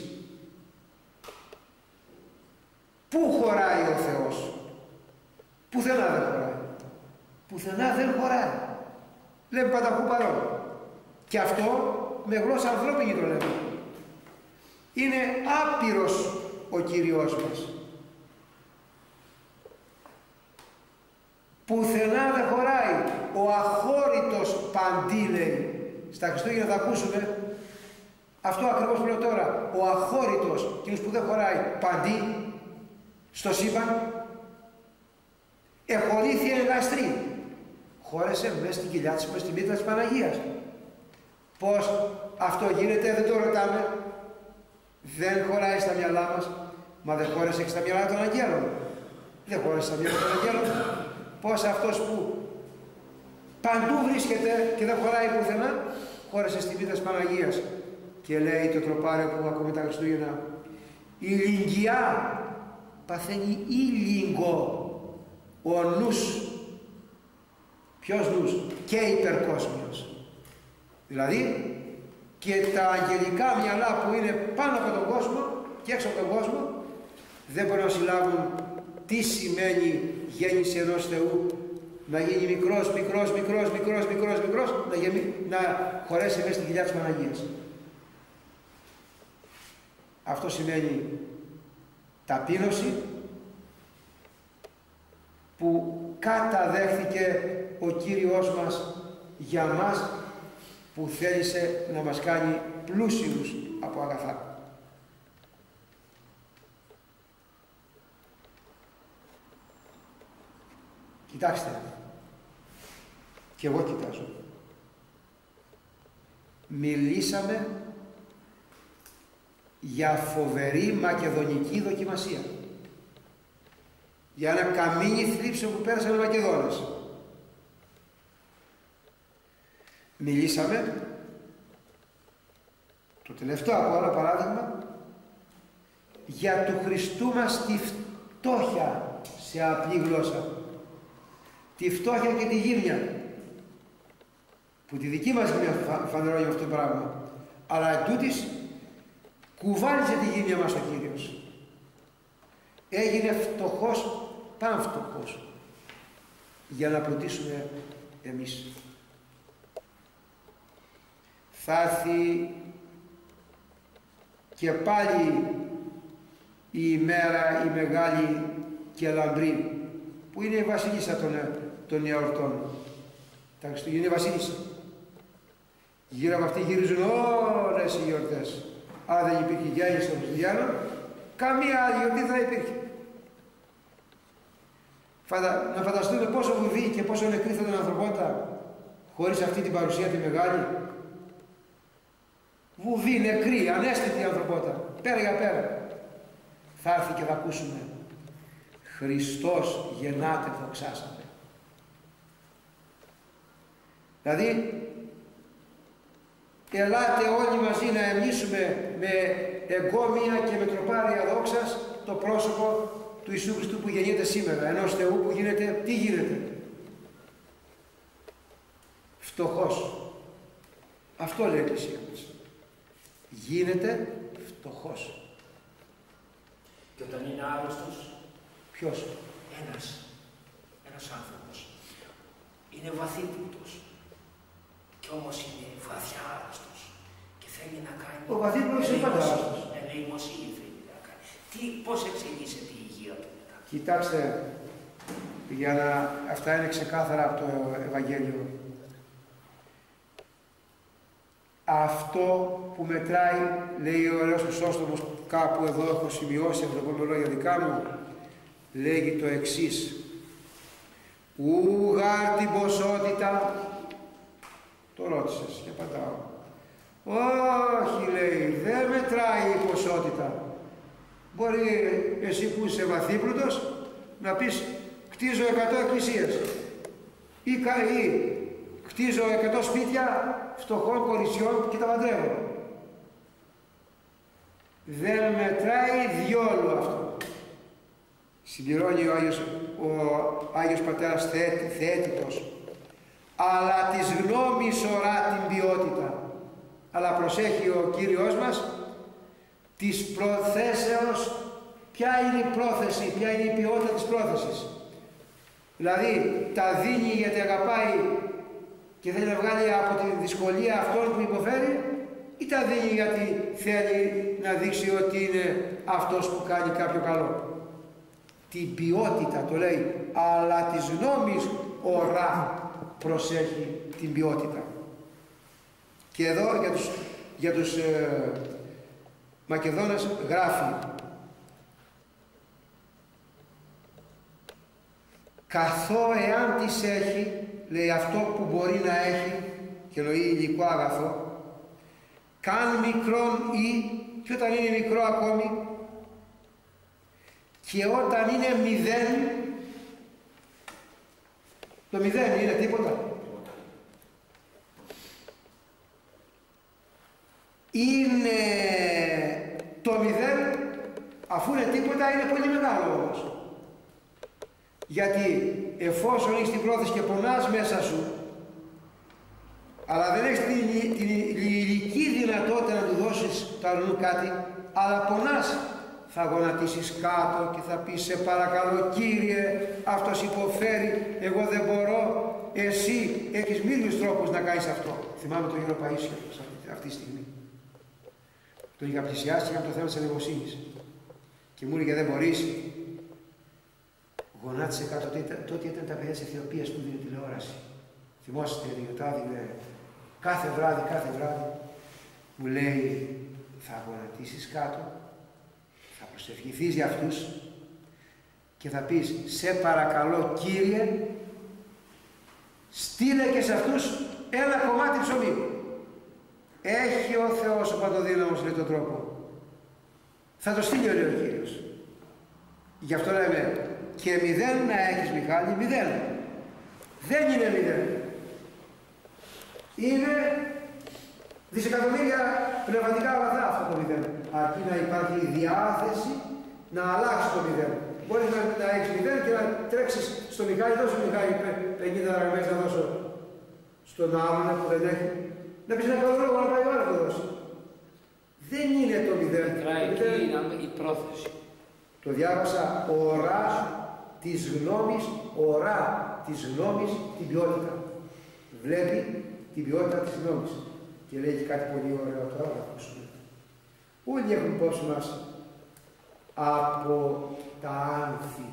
Πού χωράει ο Θεός? Πουθενά δεν χωράει. Πουθενά δεν χωράει. Λέμε πανταχού παρόν. Και αυτό με γλώσσα ανθρώπινη το λέμε. Είναι άπειρος ο Κύριος μας. Πουθενά δεν χωράει. Ο αχώρητος παντί, λέει. Στα Χριστούγεννα θα ακούσουμε αυτό ακριβώς που λέω τώρα. Ο αχώρητος, εκείνος που δεν χωράει παντί, στο σύμπαν, εχωρήθη εν γαστρή. Χώρεσε μέσα στην κοιλιά της, μέσα στην μύτρα της Παναγίας. Πώς αυτό γίνεται δεν το ρωτάμε. Δεν χωράει στα μυαλά μας, μα δεν χώρεσε και στα μυαλά των αγγέλων. Δεν χώρεσε στα μυαλά των αγγέλων. Πώς αυτός που παντού βρίσκεται και δεν χωράει πουθενά, χώρεσε στη μύτρα της Παναγίας. Και λέει το τροπάριο που ακούμε τα Χριστούγεννα, η λυγκιά παθαίνει ήλιγκο, ο νους. Ποιος νους? Και υπερκόσμιος. Δηλαδή και τα αγγελικά μυαλά που είναι πάνω από τον κόσμο και έξω από τον κόσμο δεν μπορούν να συλλάβουν τι σημαίνει γέννηση ενός Θεού, να γίνει μικρός, μικρός, μικρός, μικρός, μικρός, μικρός, να, γεμί, να χωρέσει μέσα στην κοιλιά της Παναγίας. Αυτό σημαίνει ταπείνωση που καταδέχθηκε ο Κύριος μας για μας, που θέλησε να μας κάνει πλούσιους από αγαθά. Κοιτάξτε, και εγώ κοιτάζω. Μιλήσαμε για φοβερή μακεδονική δοκιμασία. Για ένα καμίνι θλίψεων που πέρασαν οι Μακεδόνες. Μιλήσαμε, το τελευταίο από άλλο παράδειγμα, για του Χριστού μας τη φτώχεια σε απλή γλώσσα. τη φτώχεια και τη γύμνια, που τη δική μας γύμνια φανερώνει αυτό το πράγμα, αλλά εντούτοις κουβάλιζε τη γύμνια μας ο Κύριος. Έγινε φτωχός, πανφτωχός, για να πλουτίσουμε εμείς. Θα έρθει και πάλι η ημέρα η μεγάλη και λαμπρή, που είναι η βασίλισσα των, των εορτών. Τα Χριστούγεννα είναι η βασίλισσα. Γύρω από αυτή γυρίζουν όλες οι γιορτές. Αν δεν υπήρχε γέννηση των Χριστουγέννων, καμία άλλη γιορτή δεν θα υπήρχε. Φαντα... Να φανταστούμε πόσο βουβή και πόσο νεκροί θα ήταν ανθρωπότητα χωρίς αυτή την παρουσία τη μεγάλη. Βουβή, νεκρή, ανέστητη ανθρωπότητα, πέρα για πέρα. Θα έρθει και θα ακούσουμε Χριστός γεννάται, δοξάσαμε. Δηλαδή, ελάτε όλοι μαζί να εμνήσουμε με εγκόμια και με τροπάρια δόξας το πρόσωπο του Ιησού Χριστού που γεννιέται σήμερα, ενός Θεού που γίνεται, τι γίνεται? Φτωχός. Αυτό λέει η Εκκλησία μας. Γίνεται φτωχός. Και όταν είναι άρρωστος, ποιος? Ένας, ένας άνθρωπος είναι βαθύπλουτος και όμως είναι βαθιά άρρωστος και θέλει να κάνει... Ο βαθύπλουτος είναι πάντα άρρωστος. Ελεημοσύνη θέλει να κάνει. Τι, πώς εξηγήσετε η υγεία του μετά? Κοιτάξτε, για να... αυτά είναι ξεκάθαρα από το Ευαγγέλιο. Αυτό που μετράει, λέει ο Ωραίος Χρυσόστομος, κάπου εδώ έχω σημειώσει από το επόμενο λόγια δικά μου, λέγει το εξής: ουγάρ την ποσότητα, το ρώτησες και απαντάω, όχι, λέει, δεν μετράει η ποσότητα. Μπορεί εσύ που είσαι βαθύπλουτος να πεις κτίζω εκατό εκκλησίες ή, ή κτίζω εκατό σπίτια φτωχών κοριτσιών και τα παντρεύω. Δεν μετράει διόλου αυτό. Συμπληρώνει ο Άγιος, ο Άγιος Πατέρας Θεέτητος. Αλλά της γνώμης ορά την ποιότητα. Αλλά προσέχει ο Κύριος μας της προθέσεως. Ποια είναι η πρόθεση, ποια είναι η ποιότητα της πρόθεσης. Δηλαδή τα δίνει γιατί αγαπάει και θέλει να βγάλει από τη δυσκολία αυτόν που υποφέρει, ή τα δίνει γιατί θέλει να δείξει ότι είναι αυτός που κάνει κάποιο καλό? Την ποιότητα το λέει, αλλά της γνώμης ορά προσέχει την ποιότητα. Και εδώ για τους, για τους ε, Μακεδόνες γράφει: καθώ εάν της έχει, λέει, αυτό που μπορεί να έχει, και εννοεί υλικό αγαθό, καν μικρόν ή, και όταν είναι μικρό ακόμη, και όταν είναι μηδέν, το μηδέν είναι τίποτα. Είναι το μηδέν, αφού είναι τίποτα, είναι πολύ μεγάλο όμως. Γιατί εφόσον έχεις την πρόθεση και πονάς μέσα σου, αλλά δεν έχεις την, την ηλική δυνατότητα να του δώσεις το αλλού κάτι, αλλά πονάς, θα γονατίσεις κάτω και θα πεις σε παρακαλώ Κύριε, αυτός υποφέρει, εγώ δεν μπορώ, εσύ έχεις μίλιους τρόπους να κάνεις αυτό. Θυμάμαι τον Γιώργο Παΐσιο αυτή τη στιγμή. Τον είχα πλησιάσει για το θέμα της ελεημοσύνης και μου έλεγε δεν μπορείς. Γονάτισε κάτω, τότε ήταν τα παιδιά της Αιθιοπίας που δίνει τηλεόραση. Θυμόσαστε, τα δίνε κάθε βράδυ, κάθε βράδυ. Μου λέει, θα γονατίσεις κάτω, θα προσευχηθείς για αυτούς και θα πεις, σε παρακαλώ Κύριε, στείλε και σε αυτούς ένα κομμάτι ψωμί. Έχει ο Θεός ο Παντοδύναμος, λέει τον τρόπο. Θα το στείλει, λέει ο Κύριος. Γι' αυτό λέμε, και μηδέν να έχεις, Μιχάλη, μηδέν. Δεν είναι μηδέν. Είναι δισεκατομμύρια πνευματικά αγαθά αυτό το μηδέν. Αρκεί να υπάρχει η διάθεση να αλλάξει το μηδέν. Μπορείς να, να έχεις μηδέν και να τρέξεις στο Μιχάλη, δώσω Μιχάλη πενήντα δραχμές να δώσω στον άλλον που δεν έχει. Να πεις ένα καλό λόγο να πάει ο άλλος να το δώσει. Δεν είναι το μηδέν. Εκεί είναι η πρόθεση. Το διάβασα, ορά της γνώμης, ορά της γνώμης την ποιότητα. Βλέπει την ποιότητα της γνώμης. Και λέει και κάτι πολύ ωραίο τώρα να ακούσουμε. Όλοι έχουν υπόψη μας από τα άνθη.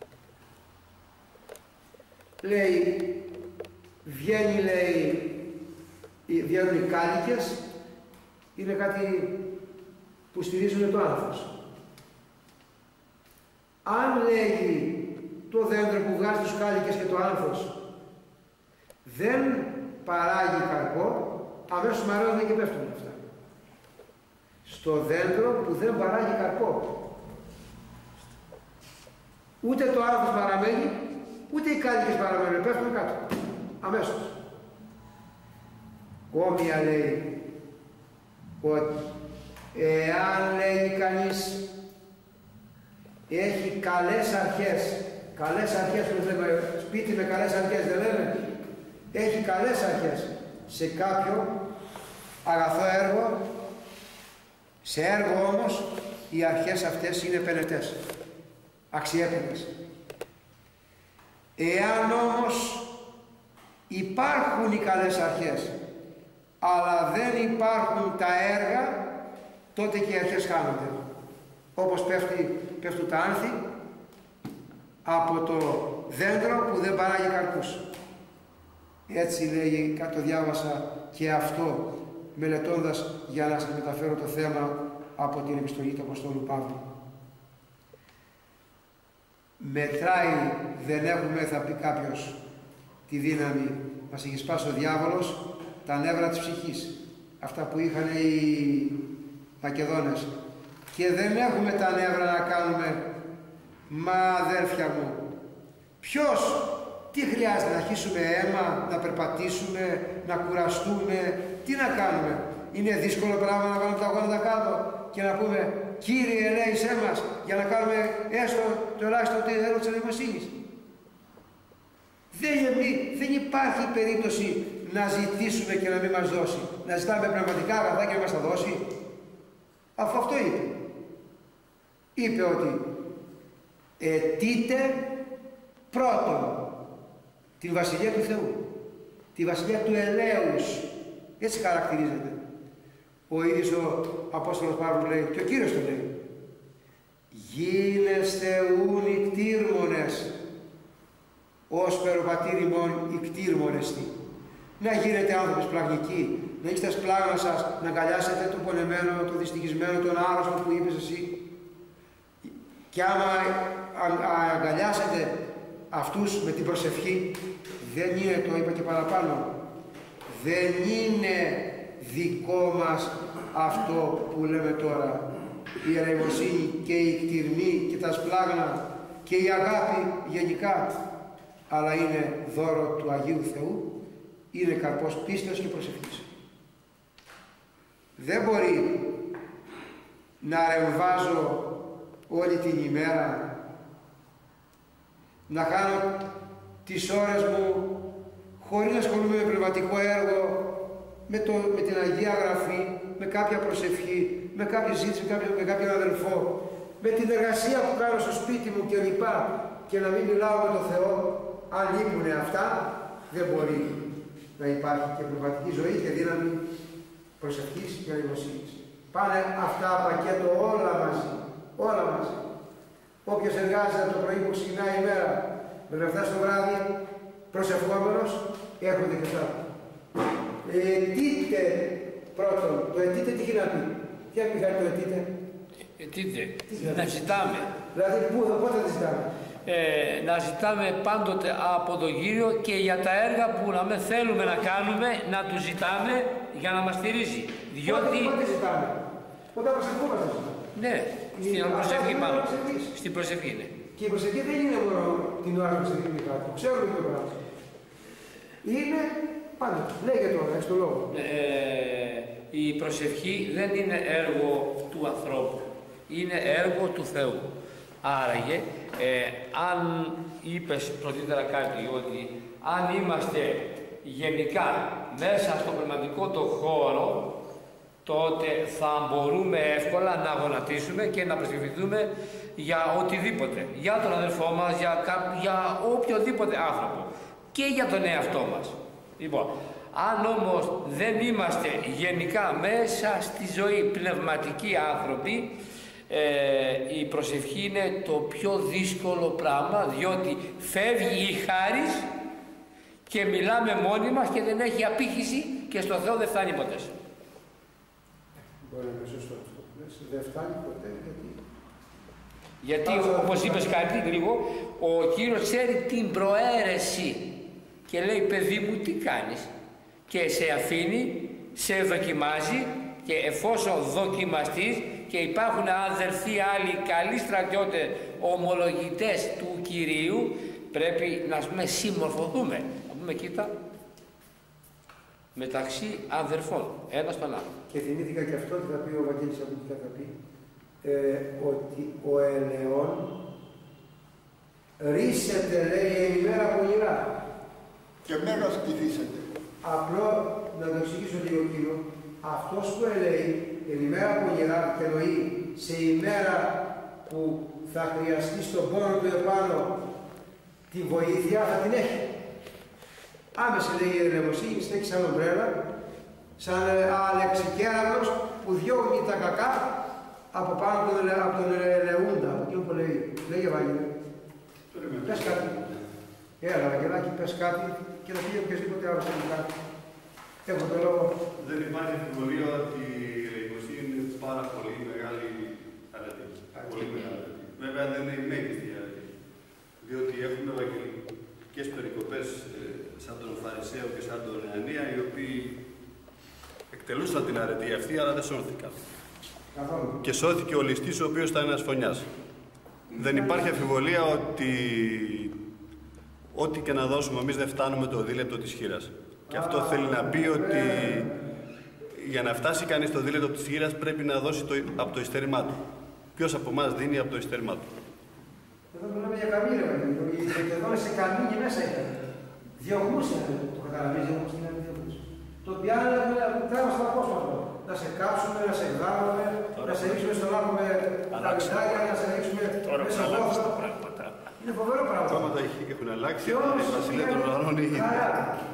Λέει, βγαίνει, λέει, βγαίνουν οι κάλικες, είναι κάτι που στηρίζουν το άνθος. Αν λέγει το δέντρο που βγάζει τους κάλικες και το άνθος δεν παράγει καρπό, αμέσως μαραίνονται και πέφτουν αυτά. Στο δέντρο που δεν παράγει καρπό. Ούτε το άνθος παραμένει, ούτε οι κάλικες παραμένουν, πέφτουν κάτω. Αμέσως. Όμοια λέει ότι εάν λέει κανείς έχει καλές αρχές, καλές αρχές που λέμε, σπίτι με καλές αρχές δεν λέμε, έχει καλές αρχές σε κάποιο αγαθό έργο, σε έργο όμως οι αρχές αυτές είναι πενετές, αξιέπαινες. Εάν όμως υπάρχουν οι καλές αρχές αλλά δεν υπάρχουν τα έργα, τότε και οι αρχές χάνονται. Όπως πέφτει, πέφτουν τα άνθη από το δέντρο που δεν παράγει καρπούς. Έτσι λέει, το διάβασα και αυτό μελετώντας για να σας μεταφέρω το θέμα από την επιστολή του Αποστόλου Παύλου. Μετράει, δεν έχουμε, θα πει κάποιος, τη δύναμη. Μας έχει σπάσει ο διάβολος τα νεύρα της ψυχής, αυτά που είχαν οι Μακεδόνες, και δεν έχουμε τα νεύρα να κάνουμε. Μα αδέρφια μου, ποιος, τι χρειάζεται, να αρχίσουμε αίμα, να περπατήσουμε, να κουραστούμε, τι να κάνουμε? Είναι δύσκολο πράγμα να βάλουμε τα γόνατα κάτω και να πούμε Κύριε ελέησέ μας, για να κάνουμε έστω το ελάχιστο έργο της ελεημοσύνης? Δεν, δεν υπάρχει περίπτωση να ζητήσουμε και να μην μας δώσει. Να ζητάμε πνευματικά αγαθά και να μας τα δώσει. Αφού αυτό είπε. Είπε ότι αιτείτε πρώτον την Βασιλεία του Θεού, τη Βασιλεία του Ελέους. Έτσι χαρακτηρίζεται. Ο ίδιος ο Απόστολος Παύλος λέει, και ο Κύριος το λέει, γίνεστε ούν οι κτήρμονες, ως περοπατήρ ημών οι κτήρμονες. Να γίνετε άνθρωποι πλαγνικοί, να έχετε στα σπλάγνα σας, να αγκαλιάσετε τον πονεμένο, τον δυστυχισμένο, τον άρρωστο που είπες εσύ. Και άμα αγκαλιάσετε αυτούς με την προσευχή, δεν είναι, το είπα και παραπάνω, δεν είναι δικό μας αυτό που λέμε τώρα, η ελεημοσύνη και η κτηρμή και τα σπλάγνα και η αγάπη γενικά, αλλά είναι δώρο του Αγίου Θεού, είναι καρπός πίστεως και προσευχής. Δεν μπορεί να ρεμβάζω όλη την ημέρα, να κάνω τις ώρες μου χωρίς να ασχολούμαι με πνευματικό έργο, με, το, με την Αγία Γραφή, με κάποια προσευχή, με κάποια ζήτηση, με, κάποιο, με κάποιον αδελφό, με την εργασία που κάνω στο σπίτι μου και λοιπά, και να μην μιλάω με τον Θεό. Αν λείπουν αυτά, δεν μπορεί να υπάρχει και πνευματική ζωή και δύναμη προσευχής και αλληλοσύνης. Πάνε αυτά πακέτο όλα μαζί, όλα μαζί. Όποιος εργάζεται το πρωί που ξεκινάει η μέρα, με να φτάσει το βράδυ, προσευχόμενος, έρχονται και αυτά. Αιτείτε πρώτον, το αιτείτε τι έχει να πει? Τι αν πει το αιτείτε? Αιτείτε, να ζητάμε. Δηλαδή πού, πότε δεν ζητάμε? Ε, να ζητάμε πάντοτε από τον Κύριο και για τα έργα που να με θέλουμε να κάνουμε, να του ζητάμε για να μας στηρίζει. Διότι... Πότε, πότε ζητάμε? Πότε προσευχόμαστε? Ναι, στην προσευχή πάνω. Στην προσευχή, ναι. Και η προσευχή δεν είναι μόνο την ώρα που ψηφίζει κάτι. Ξέρουμε το πράγμα. Είναι πάντα. Λέγε τώρα, έχεις το λόγο. Ε, η προσευχή δεν είναι έργο του ανθρώπου. Είναι έργο του Θεού. Άραγε, ε, αν είπες πρωτήτερα κάτι, ότι αν είμαστε γενικά μέσα στο πνευματικό το χώρο, τότε θα μπορούμε εύκολα να γονατίσουμε και να προσευχηθούμε για οτιδήποτε. Για τον αδελφό μας, για, κα... για οποιοδήποτε άνθρωπο. Και για τον εαυτό μας. Λοιπόν, αν όμως δεν είμαστε γενικά μέσα στη ζωή πνευματικοί άνθρωποι, ε, η προσευχή είναι το πιο δύσκολο πράγμα, διότι φεύγει η χάρις και μιλάμε μόνοι μας και δεν έχει απήχηση και στο Θεό δεν φτάνει ποτέ. Μπορεί να είναι σωστό αυτό που λες, δεν φτάνει ποτέ, γιατί... Γιατί, όπως είπες κάτι λίγο, ο Κύριος ξέρει την προαίρεση και λέει, παιδί μου, τι κάνεις, και σε αφήνει, σε δοκιμάζει, και εφόσον δοκιμαστείς και υπάρχουν αδερφοί άλλοι καλοί στρατιώτες, ομολογητές του Κυρίου, πρέπει να πούμε συμμορφωθούμε. Να πούμε, κοίτα, μεταξύ αδερφών, ένα στον άλλο. Και θυμήθηκα και αυτό τι θα πει ο Βαγγέλης από τι θα πει, ε, ότι ο ελαιόν ρίσεται, λέει, η ημέρα πονηρά. Και μέγας πληθύσεται. Απλό να το εξηγήσω λίγο κύριο, αυτός που ελέει την ημέρα πονηρά και εννοεί σε ημέρα που θα χρειαστεί στον πόνο του επάνω τη βοήθεια, θα την έχει. Άμεσα, λέει, η ελεημοσύνη στέκει σαν ομπρέλα, σαν αλεξικέρατος που διώχνει τα κακά από πάνω από τον, από τον ελεούντα, από εκείνο που λέει. Λέγε, Βάγγελε, πες κάτι. Έλα, Βαγγελάκη, πες κάτι και να φύγει οποιασδήποτε άλλο θέλει κάτι. Έχω το λόγο. Δεν υπάρχει αμφιβολία ότι η ελεημοσύνη είναι πάρα πολύ μεγάλη αρετή. Πολύ μεγάλη αρετή. Βέβαια δεν είναι η μέγιστη αρετή. Διότι έχουμε ευαγγελικές περικοπές ε, σαν τον Φαρισαίο και σαν τον Ανανία, οι οποίοι εκτελούσαν την αρετή αυτή, αλλά δεν σώθηκαν. Καθόλου. Και σώθηκε ο ληστής, ο οποίος ήταν ένας φωνιάς. Δεν υπάρχει αμφιβολία ότι ό,τι και να δώσουμε εμείς δεν φτάνουμε το δίλεπτο της χήρας. Και αυτό θέλει να πει ότι για να φτάσει κανείς στο δίλεπτο της χήρας πρέπει να δώσει το, από το ειστέρημά του. Ποιος από εμάς δίνει από το ειστέρημά του. Εδώ μιλάμε για καμίνη, γιατί εδώ σε καμίνη μέσα ήταν. Διωγνούσε, το καταλαβείς, όμως την άλλη διωγνούσε. Το πιάνο τράβα στο απόσπασμα. Να σε κάψουμε, να σε γδάρουμε, να σε ρίξουμε στον άκο με τα λιτάκια, να σε ρίξουμε μέσα στο πόθο. Είναι φοβερό πράγμα. Τα πράγματα έχουν αλλάξει, η βασιλεία των ουρανών είναι ίδια.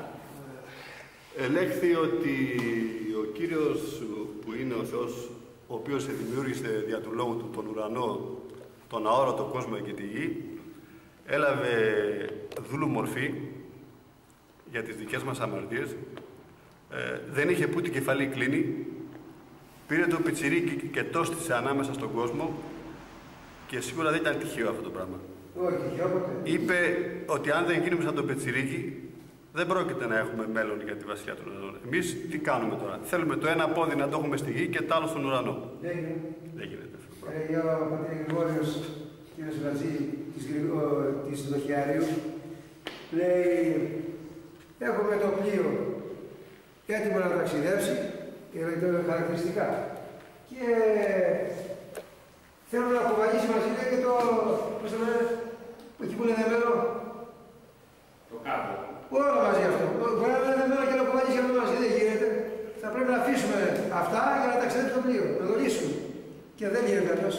Ελέγχθη ότι ο Κύριος που είναι ο Θεός, ο οποίος δημιούργησε δια του λόγου του τον ουρανό, τον αόρατο κόσμο και τη γη, έλαβε δούλου μορφή για τις δικές μας αμαρτίες, ε, δεν είχε που την κεφαλή κλείνει, πήρε το πιτσιρίκι και το στήσε ανάμεσα στον κόσμο και σίγουρα δεν ήταν τυχαίο αυτό το πράγμα. Είπε ότι αν δεν γίνουμε σαν το πιτσιρίκι, δεν πρόκειται να έχουμε μέλλον για τη βασιλεία των ουρανών. Εμείς τι κάνουμε τώρα? Θέλουμε το ένα πόδι να το έχουμε στη γη και το άλλο στον ουρανό. Δεν γίνεται. Δεν γίνεται. Ε, ο πατήρ Γρηγόριος, κύριος Βατζή, της, της Δοχιαρίου, λέει, έχουμε το πλοίο έτοιμο να ταξιδέψει, και λέει τώρα χαρακτηριστικά. Και θέλω να κουβαλήσει μαζί, λέει, και το, πώς το λένε, εκεί που είναι δεμένο. Το κάτω. Όλα μαζί αυτό. Μπορεί να είναι δεμένο και να κουβαλήσει αυτό μαζί, δεν γίνεται. Θα πρέπει να αφήσουμε αυτά για να ταξιδέψει το πλοίο, να το λύσουμε. Και δεν γίνεται αλλιώς.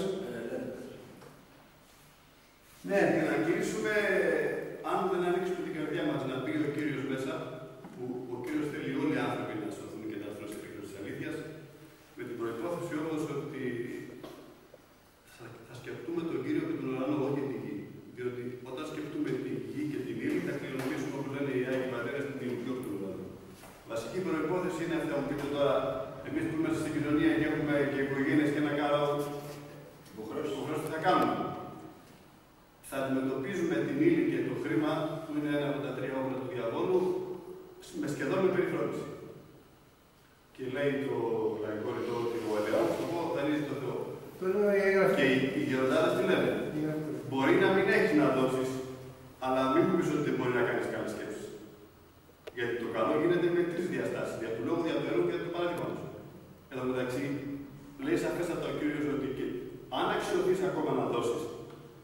Ναι, για να κλείσουμε, αν δεν ανοίξουμε την καρδιά μας να πει ο Κύριος μέσα, που ο Κύριος θέλει όλοι οι άνθρωποι να σωθούν και να έρθουν στην πίκρο της αλήθειας, με την προϋπόθεση όμως ότι θα σκεφτούμε τον Κύριο και τον ουρανό, όχι την γη. Διότι όταν σκεφτούμε την γη και την ύλη, θα κληρονομήσουμε, όπως λένε οι Άγιοι Πατέρες, την ηλικία του ουρανού. Βασική προϋπόθεση είναι αυτή, μου πείτε τώρα, εμείς που είμαστε στην κοινωνία και έχουμε και οικογένειες και ένα κάρο υποχρεώσεις, τι θα κάνουμε? Θα αντιμετωπίζουμε την ύλη και το χρήμα, που είναι ένα από τα τρία όπλα του διαβόλου, με σχεδόν με περιφρόνηση. Και λέει το λαϊκό ρητό ότι ο ελαιός δανείζει το Θεό. Και οι, οι γεροντάδες τι λένε? Μπορεί να μην έχει να δώσεις, αλλά μην μου πεις ότι δεν μπορεί να κάνεις καλές σκέψεις. Γιατί το καλό γίνεται με τρεις διαστάσεις. Δια του λόγου, δια του έργου και δια του παραδείγματος. Εν τω μεταξύ, λέει σαφέστατα ο Κύριος ότι και αν αξιωθείς ακόμα να δώσεις,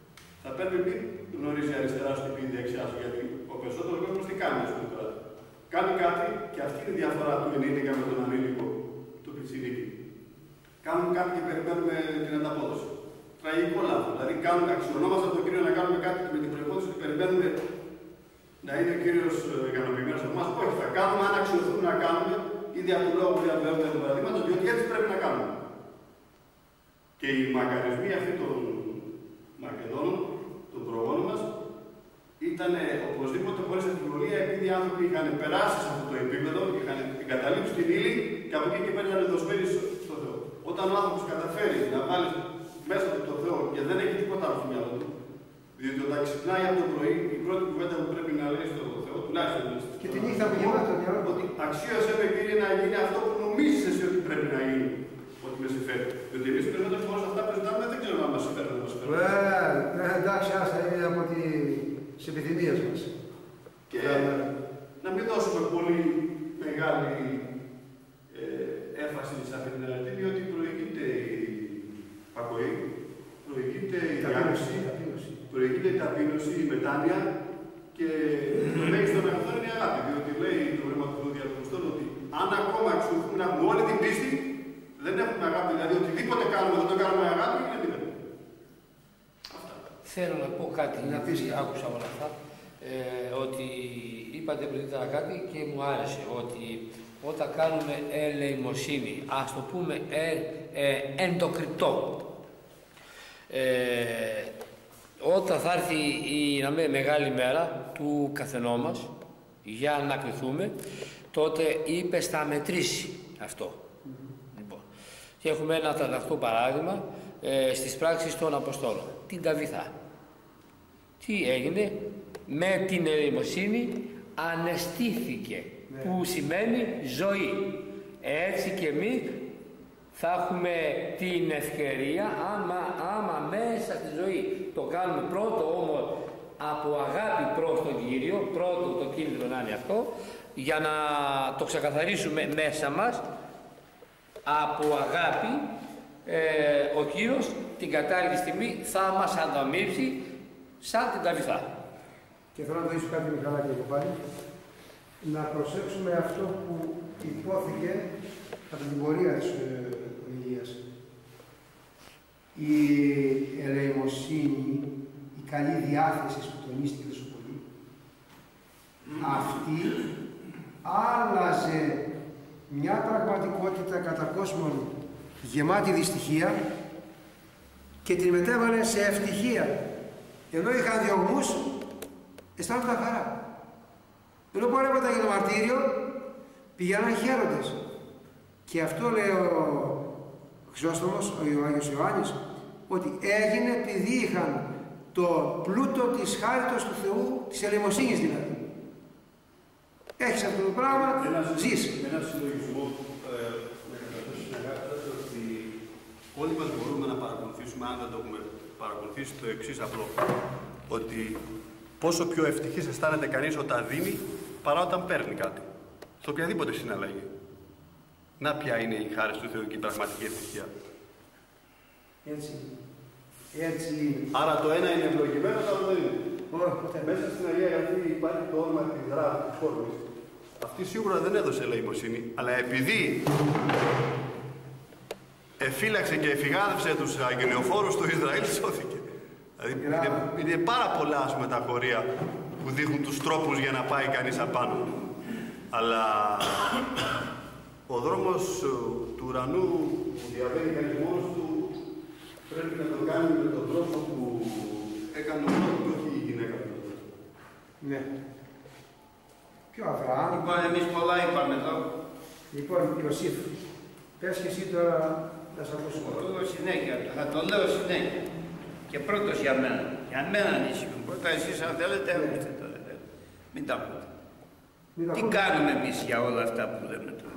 Θα πρέπει μην γνωρίζει αριστερά σου και πει δεξιά σου, γιατί ο περισσότερος κόσμος τι κάνει, ας πούμε τώρα. Κάνει κάτι και αυτή είναι η διαφορά του ενήλικα με τον ανήλικο, του πιτσιρίκι. Κάνουν κάτι και περιμένουμε την ανταπόδοση. Τραγικό λάθος. Δηλαδή, κάνουμε, αξιωνόμαστε από τον Κύριο να κάνουμε κάτι με την προϋπόθεση ότι περιμένουμε να είναι ο Κύριος ικανοποιημένος από εμάς. Όχι, θα κάνουμε αν αξιωθούμε να κάνουμε ή δια του λόγου διαβεβαιώνουμε του παραδείγματος, διότι έτσι πρέπει να κάνουμε. Και οι μακαρισμοί αυτοί των Μακεδόνων, των προγόνων μας, ήταν οπωσδήποτε χωρίς αμφιβολία, επειδή οι άνθρωποι είχαν περάσει σε αυτό το επίπεδο, είχαν εγκαταλείψει την ύλη και από εκεί και πέρα ήταν δοσμένοι στο Θεό. Όταν ο άνθρωπος καταφέρει να βάλει μέσα από το Θεό και δεν έχει τίποτα άλλο στο μυαλό του, διότι όταν ξυπνάει από το πρωί, η πρώτη κουβέντα που πρέπει να λέει στο Θεό, τουλάχιστον και την νύχτα που γεμάται το μυαλό του, ότι αξίωσε με, Κύριε, να γίνει αυτό που νομίζεις εσύ ότι πρέπει να γίνει, ότι με συμφέρει. Διότι εμείς περισσότερες φορές αυτά που ζητάμε δεν ξέρουμε αν μας συμφέρει, δεν μας συμφέρει. Ε, εντάξει, άστα, είναι από τις επιθυμίες μας. Και να μην δώσουμε πολύ μεγάλη ε, έμφαση σε αυτή την αλλαγή, διότι προηγείται η πακοή, προηγείται η διάκριση, προηγείται η ταπείνωση, η μετάνοια και το μέγιστο μεγαθόν είναι η αγάπη. Διότι λέει το βρήμα του Διαπιστών ότι αν ακόμα αξιοποιούμε να έχουμε όλη την πίστη, δεν έχουμε αγάπη. Δηλαδή οτιδήποτε κάνουμε, δεν το κάνουμε αγάπη, είναι τίποτα. Θέλω να πω κάτι, να πεις, άκουσα όλα αυτά, ε, ότι είπατε πριν κάτι και μου άρεσε, ότι όταν κάνουμε ελεημοσύνη, ας το πούμε ε, ε, εντοκριτό, ε, όταν θα έρθει η να με, μεγάλη μέρα του καθενό μας, για να κρυθούμε, τότε είπε θα μετρήσει αυτό. Mm-hmm. Λοιπόν, και έχουμε ένα τρανταχτό παράδειγμα ε, στις πράξεις των Αποστόλων, την Ταβιθά. Τι έγινε, με την ελεημοσύνη αναισθήθηκε, ναι. Που σημαίνει ζωή. Έτσι και εμείς θα έχουμε την ευκαιρία, άμα, άμα μέσα στη ζωή το κάνουμε πρώτο όμως από αγάπη προς τον Κύριο, πρώτο το κίνητρο να είναι αυτό, για να το ξεκαθαρίσουμε μέσα μας, από αγάπη ε, ο Κύριος την κατάλληλη στιγμή θα μας ανταμείψει σαν την Ταβιθά. Και θέλω να το ίσω κάτι, Μιχαλάκη, εδώ πάλι, να προσέξουμε αυτό που υπόθηκε κατά την πορεία της ομιλίας. Η ελεημοσύνη, η καλή διάθεση που τονίστηκε τόσο πολύ, αυτή άλλαζε μια πραγματικότητα κατά κόσμον γεμάτη δυστυχία και την μετέβαλε σε ευτυχία. Ενώ είχαν διωγμούς, αισθάνονταν χαρά. Ενώ πορεύονταν για το μαρτύριο, πηγαίναν χαίροντες. Και αυτό λέει ο Χρυσόστομος, ο Άγιος Ιωάννης, ότι έγινε επειδή είχαν το πλούτο της χάριτος του Θεού, της ελεημοσύνης δηλαδή. Έχεις αυτό το πράγμα, ζεις. Με ένα συλλογισμό ε, με καταθέσει στην αγάπη, ότι όλοι μας μπορούμε να παρακολουθήσουμε, αν δεν το έχουμε παρακολουθήσει, το εξής απλό. Ότι πόσο πιο ευτυχής αισθάνεται κανείς όταν δίνει παρά όταν παίρνει κάτι. Σε οποιαδήποτε συναλλαγή. Να ποια είναι η χάρη του Θεού και η πραγματική ευτυχία. Έτσι. Έτσι. Άρα το ένα είναι ευλογημένο, το άλλο δεν είναι. Oh, μέσα στην Αγία Γραφή υπάρχει το όνομα της Ράβ, της Φόρμης. Αυτή σίγουρα δεν έδωσε ελεημοσύνη, αλλά επειδή εφύλαξε και εφηγάδευσε τους αγγελιοφόρους του Ισραήλ, σώθηκε. Δηλαδή είναι, είναι πάρα πολλά, ας πούμε, τα χωρία που δείχνουν τους τρόπους για να πάει κανείς απάνω. Αλλά ο δρόμος του ουρανού που διαβαίνει κανείς μόνος του πρέπει να το κάνει με τον τρόπο που έκανε ο πρώτος και όχι η γυναίκα του. Ναι. Ποιο Αβραάμ. Λοιπόν, εμείς πολλά είπαμε εδώ. Λοιπόν, Ιωσήφ, πες και εσύ τώρα να σ' ακούσουμε. Το λέω συνέχεια, θα το λέω συνέχεια. Και πρώτος για μένα. Για μένα ανησυχούν. Πρώτα εσείς αν θέλετε, ακούστε το. Μην τα ακούτε. Τι κάνουμε εμείς για όλα αυτά που λέμε τώρα.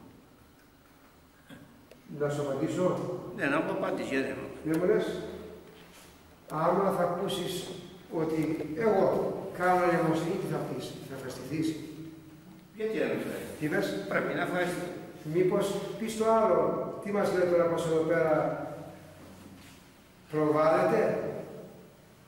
Να σου απαντήσω. Ναι, να μου απαντήσει, γιατί δεν μου. Δεν μου λες, άμα θα ακούσεις ότι εγώ κάνω ελεημοσύνη, τι θα πεις, θα ευχαριστηθείς. Γιατί δεν ευχαριστηθείς. Τι πες. Πρέπει να ευχαριστηθείς. Μήπως πεις το άλλο, τι μας λέει τώρα πως εδώ πέρα προβάλλεται.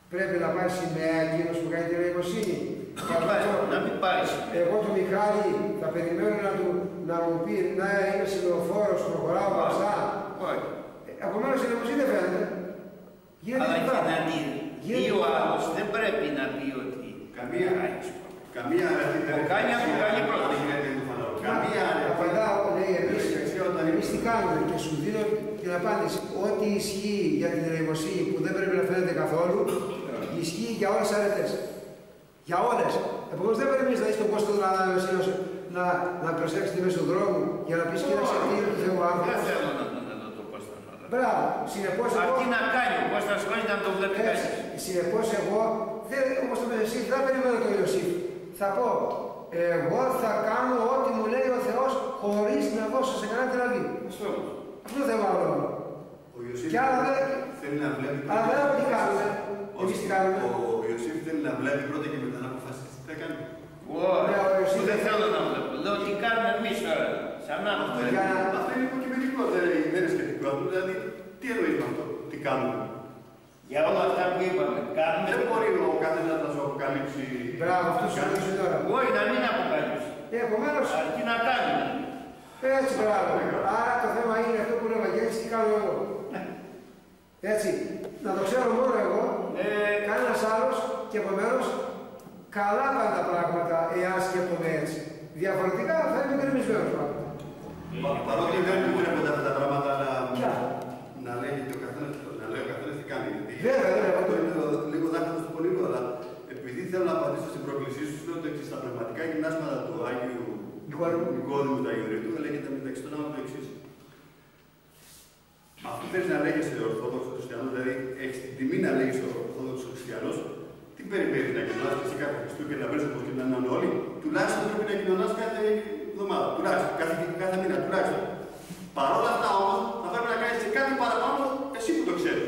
πρέπει να πάρει σημαία εκείνος που κάνει την νοημοσύνη. Να μην πάρει. Εγώ του Μιχάλη θα περιμένω να, του, να μου πει να είμαι σημεοφόρος, προχωράω βαστά. Όχι. Επομένως η νοημοσύνη δεν φαίνεται. Αλλά και να δει. Ή ο άλλος δεν πρέπει να πει ότι. Καμία. Καμία αρετή δεν κάνει αυτό, κάνει πρώτα. Καμία αρετή. Απαντάω, λέει, εμείς, εμείς τι κάνουμε και σου δίνω την απάντηση. Ό,τι ισχύει για την νοημοσύνη που δεν πρέπει να φαίνεται καθόλου, ισχύει για όλες τις αρετές. Για όλες. Επομένως δεν πρέπει εμείς να είσαι τον Κώστο να, να, να προσέξεις τη μέση του δρόμου για να πεις κοίταξε τι είναι του Θεού άνθρωπος. Δεν θέλω να δω τον Κώστα. Μπράβο. Συνεπώς εγώ... Αρκεί να κάνει ο Κώστας χωρίς να το βλέπει κανείς. Συνεπώς εγώ, δεν, όπως το πες εσύ, δεν περιμένω τον Ιωσήφ. Θα πω, εγώ θα κάνω ό,τι μου λέει ο Θεός χωρίς να δώσω σε κανένα τραβή. Αυτό δεν βάλω άλλο. Ο Ιωσήφ θέλει να βλέπει... Αλλά δεν έχω τι κάνουμε. Εμείς τι κάνουμε. Ο Ιωσήφ θέλει να βλέπει πρώτα και μετά να αποφασίσει τι θα κάνει. Όχι, δεν θέλω να βλέπω. Λέω τι κάνουμε εμείς τώρα. Σαν να Αυτό είναι υποκειμενικό, δεν είναι σχετικό. Δηλαδή, τι εννοείς με αυτό, τι κάνουμε. Για όλα αυτά που είπαμε, κάνουμε. Δεν μπορεί ο καθένας να σου αποκαλύψει. Μπράβο, αυτό σου λέει τώρα. Όχι, να μην αποκαλύψει. Επομένως. Αρκεί να κάνουμε. Έτσι, μπράβο. Άρα το θέμα είναι αυτό που λέω Βαγγέλης, τι κάνω εγώ. Έτσι, να το ξέρω μόνο εγώ, ε, κανένας άλλος και επομένως καλά πάνε τα πράγματα εάν σκέφτομαι έτσι. Διαφορετικά θα είμαι γκρεμισμένος πράγματα. Παρότι δεν επιτρέπονται αυτά τα πράγματα να, να λέει και ο καθένας, να λέει ο καθένας τι κάνει. Βέβαια, βέβαια. Αυτό είναι λίγο δάχτυλο στο πολύ, αλλά επειδή θέλω να απαντήσω στην πρόκλησή σου, λέω το εξής. Στα πνευματικά γυμνάσματα του Άγιου Νικόδημου του Αγιορείτου λέγεται μεταξύ των άλλων το εξής. Αφού θέλει να λέγεσαι Ορθόδοξο Χριστιανό, δηλαδή έχει την τιμή να λέγεσαι Ορθόδοξο Χριστιανό, τι περιμένει να κοινωνάς και σε κάθε Χριστού και να βρει όπω κοινωνούν όλοι, τουλάχιστον πρέπει να κοινωνάς κάθε εβδομάδα, τουλάχιστον κάθε, κάθε μήνα, τουλάχιστον. Παρ' όλα αυτά όμως θα πρέπει να κάνεις και κάτι παραπάνω εσύ που το ξέρεις.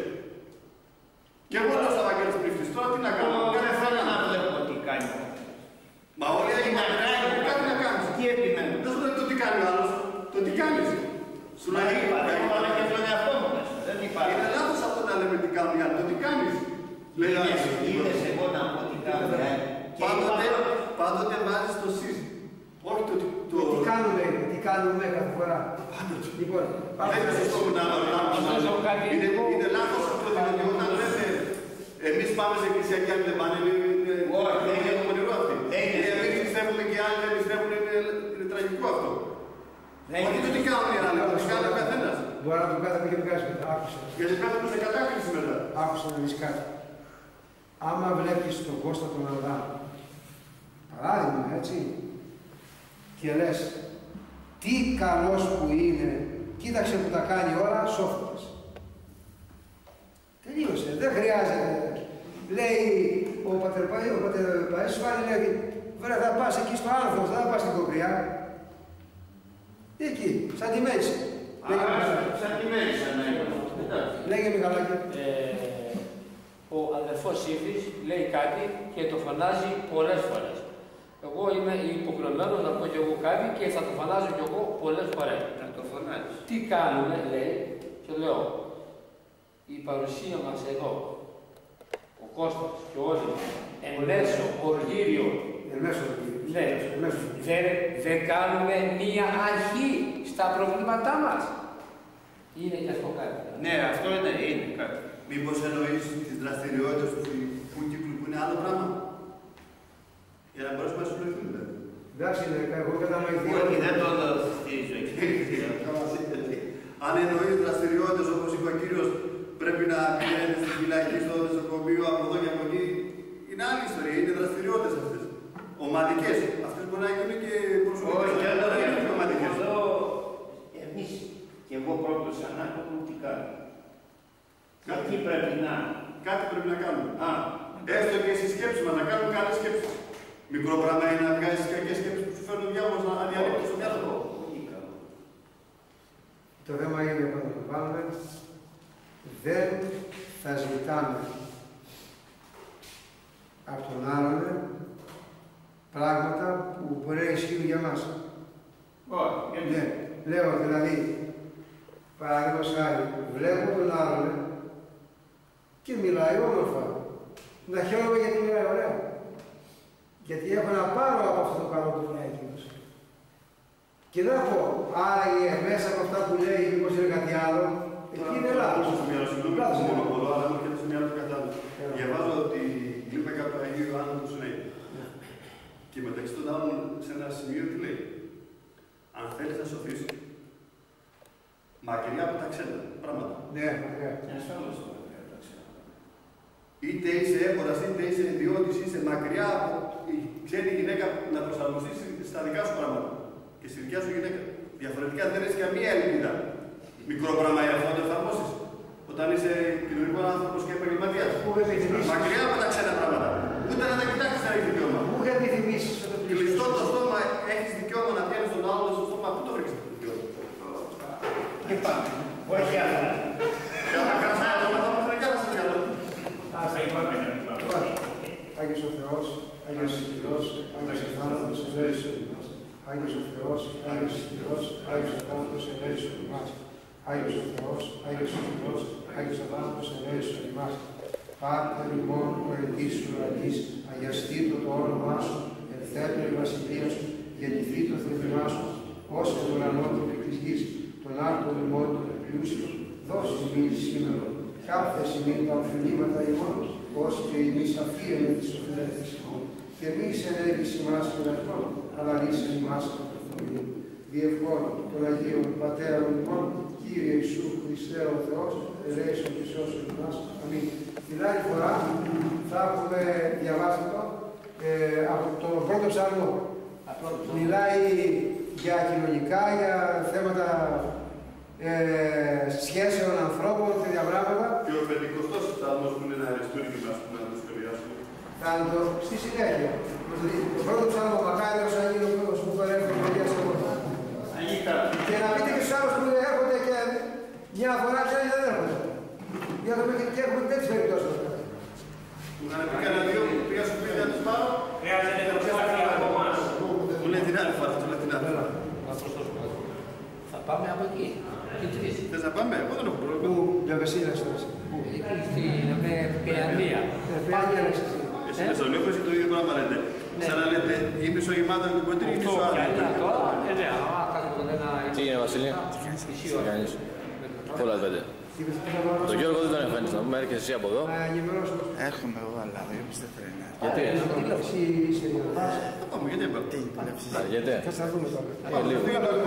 Και εγώ λέω στα Βαγγέλης Πρίφτης, τώρα τι να κάνω. Δεν θέλω να βλέπω τι κάνει. Μα όλοι τι να κάνει, κάτι να κάνεις. Τι επιμένω. Δεν σου λέει το τι κάνει ο άλλος, το τι κάνεις. Σου λέει είπα και τον εαυτό μου. Δεν υπάρχει. Είναι λάθος αυτό να λέμε τι κάνουν οι άλλοι, το τι κάνεις. Λέει είδες εγώ να πω τι κάνω. Πάντοτε, πάντοτε βάζεις το σεις. Όχι το, το... Τι κάνουμε, τι κάνουμε κάθε φορά. Λοιπόν, δεν είναι σωστό που να ρωτάμε. Είναι, είναι λάθος αυτό, διότι όταν λέμε εμείς πάμε σε εκκλησία και άλλοι δεν πάνε, δεν είναι το πονηρό αυτή. Εμείς πιστεύουμε και άλλοι δεν πιστεύουν, είναι τραγικό αυτό. Όχι το τι κάνουν οι άλλοι, το τι κάνει ο καθένας. Μπορεί να το κάνει και μην κάνεις μετά, άκουσα. Γιατί πέφτουν σε κατάκριση μετά. Άκουσα να δεις κάτι. Άμα βλέπεις τον Κώστα τον Αδάμ, παράδειγμα έτσι, και λες, τι καλός που είναι, κοίταξε που τα κάνει όλα, σώφτες. Τελείωσε, δεν χρειάζεται. Λέει ο πατερ Παΐσιος, λέει, βρε θα πας εκεί στο Άνθος, δεν θα πας στην Κοπριά. Εκεί, σαν τη μέση. Σαν τη μέση, λέγε Μιχαλάκη. Ο αδερφός Σύφης λέει κάτι και το φωνάζει πολλές φορές. Εγώ είμαι υποχρεωμένο να πω κι εγώ κάτι και θα το φωνάζω κι εγώ πολλές φορές. Να το φωνάζεις. Τι κάνουμε, λέει, και λέω, η παρουσία μας εδώ, ο Κώστας και όλοι μας, εν μέσω οργύριο, ναι, δεν, δεν κάνουμε μία αρχή στα προβλήματά μας. Είναι και αυτό κάτι. Ναι, αυτό είναι, είναι κάτι. Μήπως εννοείς τις δραστηριότητες του φοιτητικού κύκλου που είναι άλλο πράγμα. Για να μπορέσουμε να συμπληρωθούμε. Εντάξει, εγώ κατανοηθεί. Όχι, δεν το στηρίζω εκεί. Αν εννοείς δραστηριότητες όπως είπε ο κύριος, πρέπει να πηγαίνετε στη φυλακή, στο νοσοκομείο, από εδώ και από εκεί. Είναι άλλη ιστορία, είναι δραστηριότητες αυτές. Ομαδικές. Αυτές μπορεί να γίνουν και προσωπικές. Όχι, δεν δεν είναι και ομαδικές. Εδώ εμείς και εγώ πρώτος ανάπτυμα τι κάνω. Κάτι πρέπει να Κάτι πρέπει να κάνουμε. Α, έστω και στις σκέψεις μας, να κάνουμε καλές σκέψεις. Μικρό πράγμα είναι να βγάζεις κακές σκέψεις που σου φέρνουν διάβολος να διαλύσεις στο μυαλό. Το θέμα είναι, επαναλαμβάνουμε, δεν θα ζητάμε από τον άλλον πράγματα που μπορεί να ισχύουν για μας. όχι, Ναι, λέω δηλαδή, παραδείγματος χάρη, βλέπω τον άλλον και μιλάει όμορφα. Να χαίρομαι γιατί μιλάει ωραία. Γιατί έχω να πάρω από αυτό το καλό που μιλάει εκείνος. Και δεν θα πω, άραγε μέσα από αυτά που λέει, μήπως είναι κάτι άλλο, εκεί είναι λάθος. Συγγνώμη, μονοπολώ, αλλά μου έρχεται σε μια άλλη κατάλαβη. Διαβάζω ότι κλείμε από το Αγίου Ιωάννου του λέει. Και μεταξύ των άλλων σε ένα σημείο τι λέει. Αν θέλεις να σωθείς, μακριά από τα ξένα πράγματα. Ναι, μακριά. Είτε είσαι έμπορας, είτε είσαι ιδιώτης, είσαι μακριά από η ξένη γυναίκα να προσαρμοστείς στα δικά σου πράγματα. Και στη δικιά σου γυναίκα. Διαφορετικά δεν έχει καμία ελπίδα. Μικρό πράγμα για αυτό να το εφαρμόσεις. Όταν είσαι κοινωνικός άνθρωπος και επαγγελματίας. Μακριά από τα ξένα πράγματα. Ούτε να τα κοιτάξεις να έχεις δικαίωμα. Πού είχα επιθυμήσεις στο Κλειστό το στόμα, έχεις δικαίωμα να πιάνεις τον άλλον στο στόμα. Πού το βρήκες το δικαίωμα. Και πάμε. Όχι άλλα. Άγιος ο Θεός, Άγιος ο Θεός, Άγιος ο Θάνατος, ελέησον ημάς. Άγιος ο Θεός, Άγιος ο Θεός, Άγιος ο Θάνατος, ελέησον ημάς. Άγιος ο Θεός, Άγιος ο Θεός, Άγιος ο Θάνατος, ελέησον ημάς. Πάτερ ημών, ο ελτής σου ουρανής, αγιαστήτω το όνομά σου, ελθέτω η βασιλεία σου, γεννηθεί το θέλημά σου, ως εν ουρανό της γης, τον άρτον ημών των πλούσιων, δώσει ημίν σήμερα. Κάθε σημείο τα οφειλήματα ημών, ως και εμείς αφίεμε τις οφειλέτες ημών. Και εμείς ενέργεις ημάς και λαχτών, αλλά λύσεν ημάς από το φοβείο. Διευκόν των Αγίων Πατέρων ημών, Κύριε Ιησού Χριστέ ο Θεός, ελέησον και σώσον ημάς. Αμήν. Την άλλη φορά θα έχουμε διαβάσει το ε, από τον πρώτο ψαλμό. Μιλάει για κοινωνικά, για θέματα Ε, σχέσεων ανθρώπων, τέτοια πράγματα. Και ο πεντηκοστός ψαλμός που είναι ένα αριστούργημα που να το σχολιάσουμε. Θα το στη συνέχεια. Το πρώτο ψάλμο μακάριος Αγίος που παρέχει παιδιά σε όλα. Και να πείτε και στους άλλους που έρχονται και μια φορά και δεν έρχονται. Για να δούμε και έχουμε τέτοιες περιπτώσεις. Να πει κανένα δύο, πήγα σου πει να τους πάρω. Χρειάζεται να ψάχνει από εμάς. Του λέει την άλλη φορά, του λέει την άλλη φορά. Θα πάμε από εκεί. Θες να πάμε, εγώ δεν έχω πρόβλημα. Πού, για Βεσίλα στο Εκεί στην Παιανδία. Παιανδία. Εσύ με στο Λίωπος ή το ίδιο πράγμα λέτε. Σαν να λέτε ή μισογεμάτα με την κοντρή ή μισοάδια. Τι έγινε Βασίλη, τι κάνεις, πολλά πέντε. Το Γιώργο δεν τον εμφανίζεις, να πούμε έρχεσαι εσύ από εδώ. Έρχομαι εγώ, αλλά ο Γιώργος δεν θέλει να έρθει. Γιατί? Πάμε, γιατί είπα. Αργέται. Θα σας δούμε τώρα. Ε, λίγο.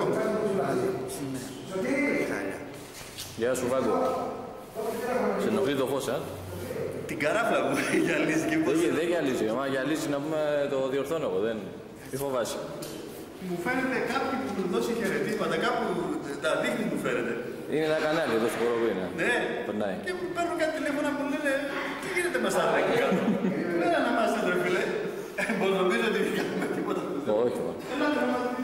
Γεια σου Βάγκο. Σε ενοχλεί το φως, α. Την καράφλα μου γυαλίζει και πώς. Δεν γυαλίζει, μα γυαλίζει να πούμε το διορθώνω εγώ, δεν. Τι φοβάσαι. Μου φαίνεται κάποιοι που μου δώσει χαιρετήματα, κάπου τα δείχνει μου φαίνεται. Είναι ένα κανάλι εδώ στο χώρο που είναι. Ναι. Περνάει. Και μου παίρνουν κάτι τηλέφωνα που μου λένε τι γίνεται με στα εκεί κάτω. Μένα να είμαστε ρε φίλε. Μπορεί νομίζω ότι δεν κάνουμε τίποτα. Όχι. Ελάτε να μας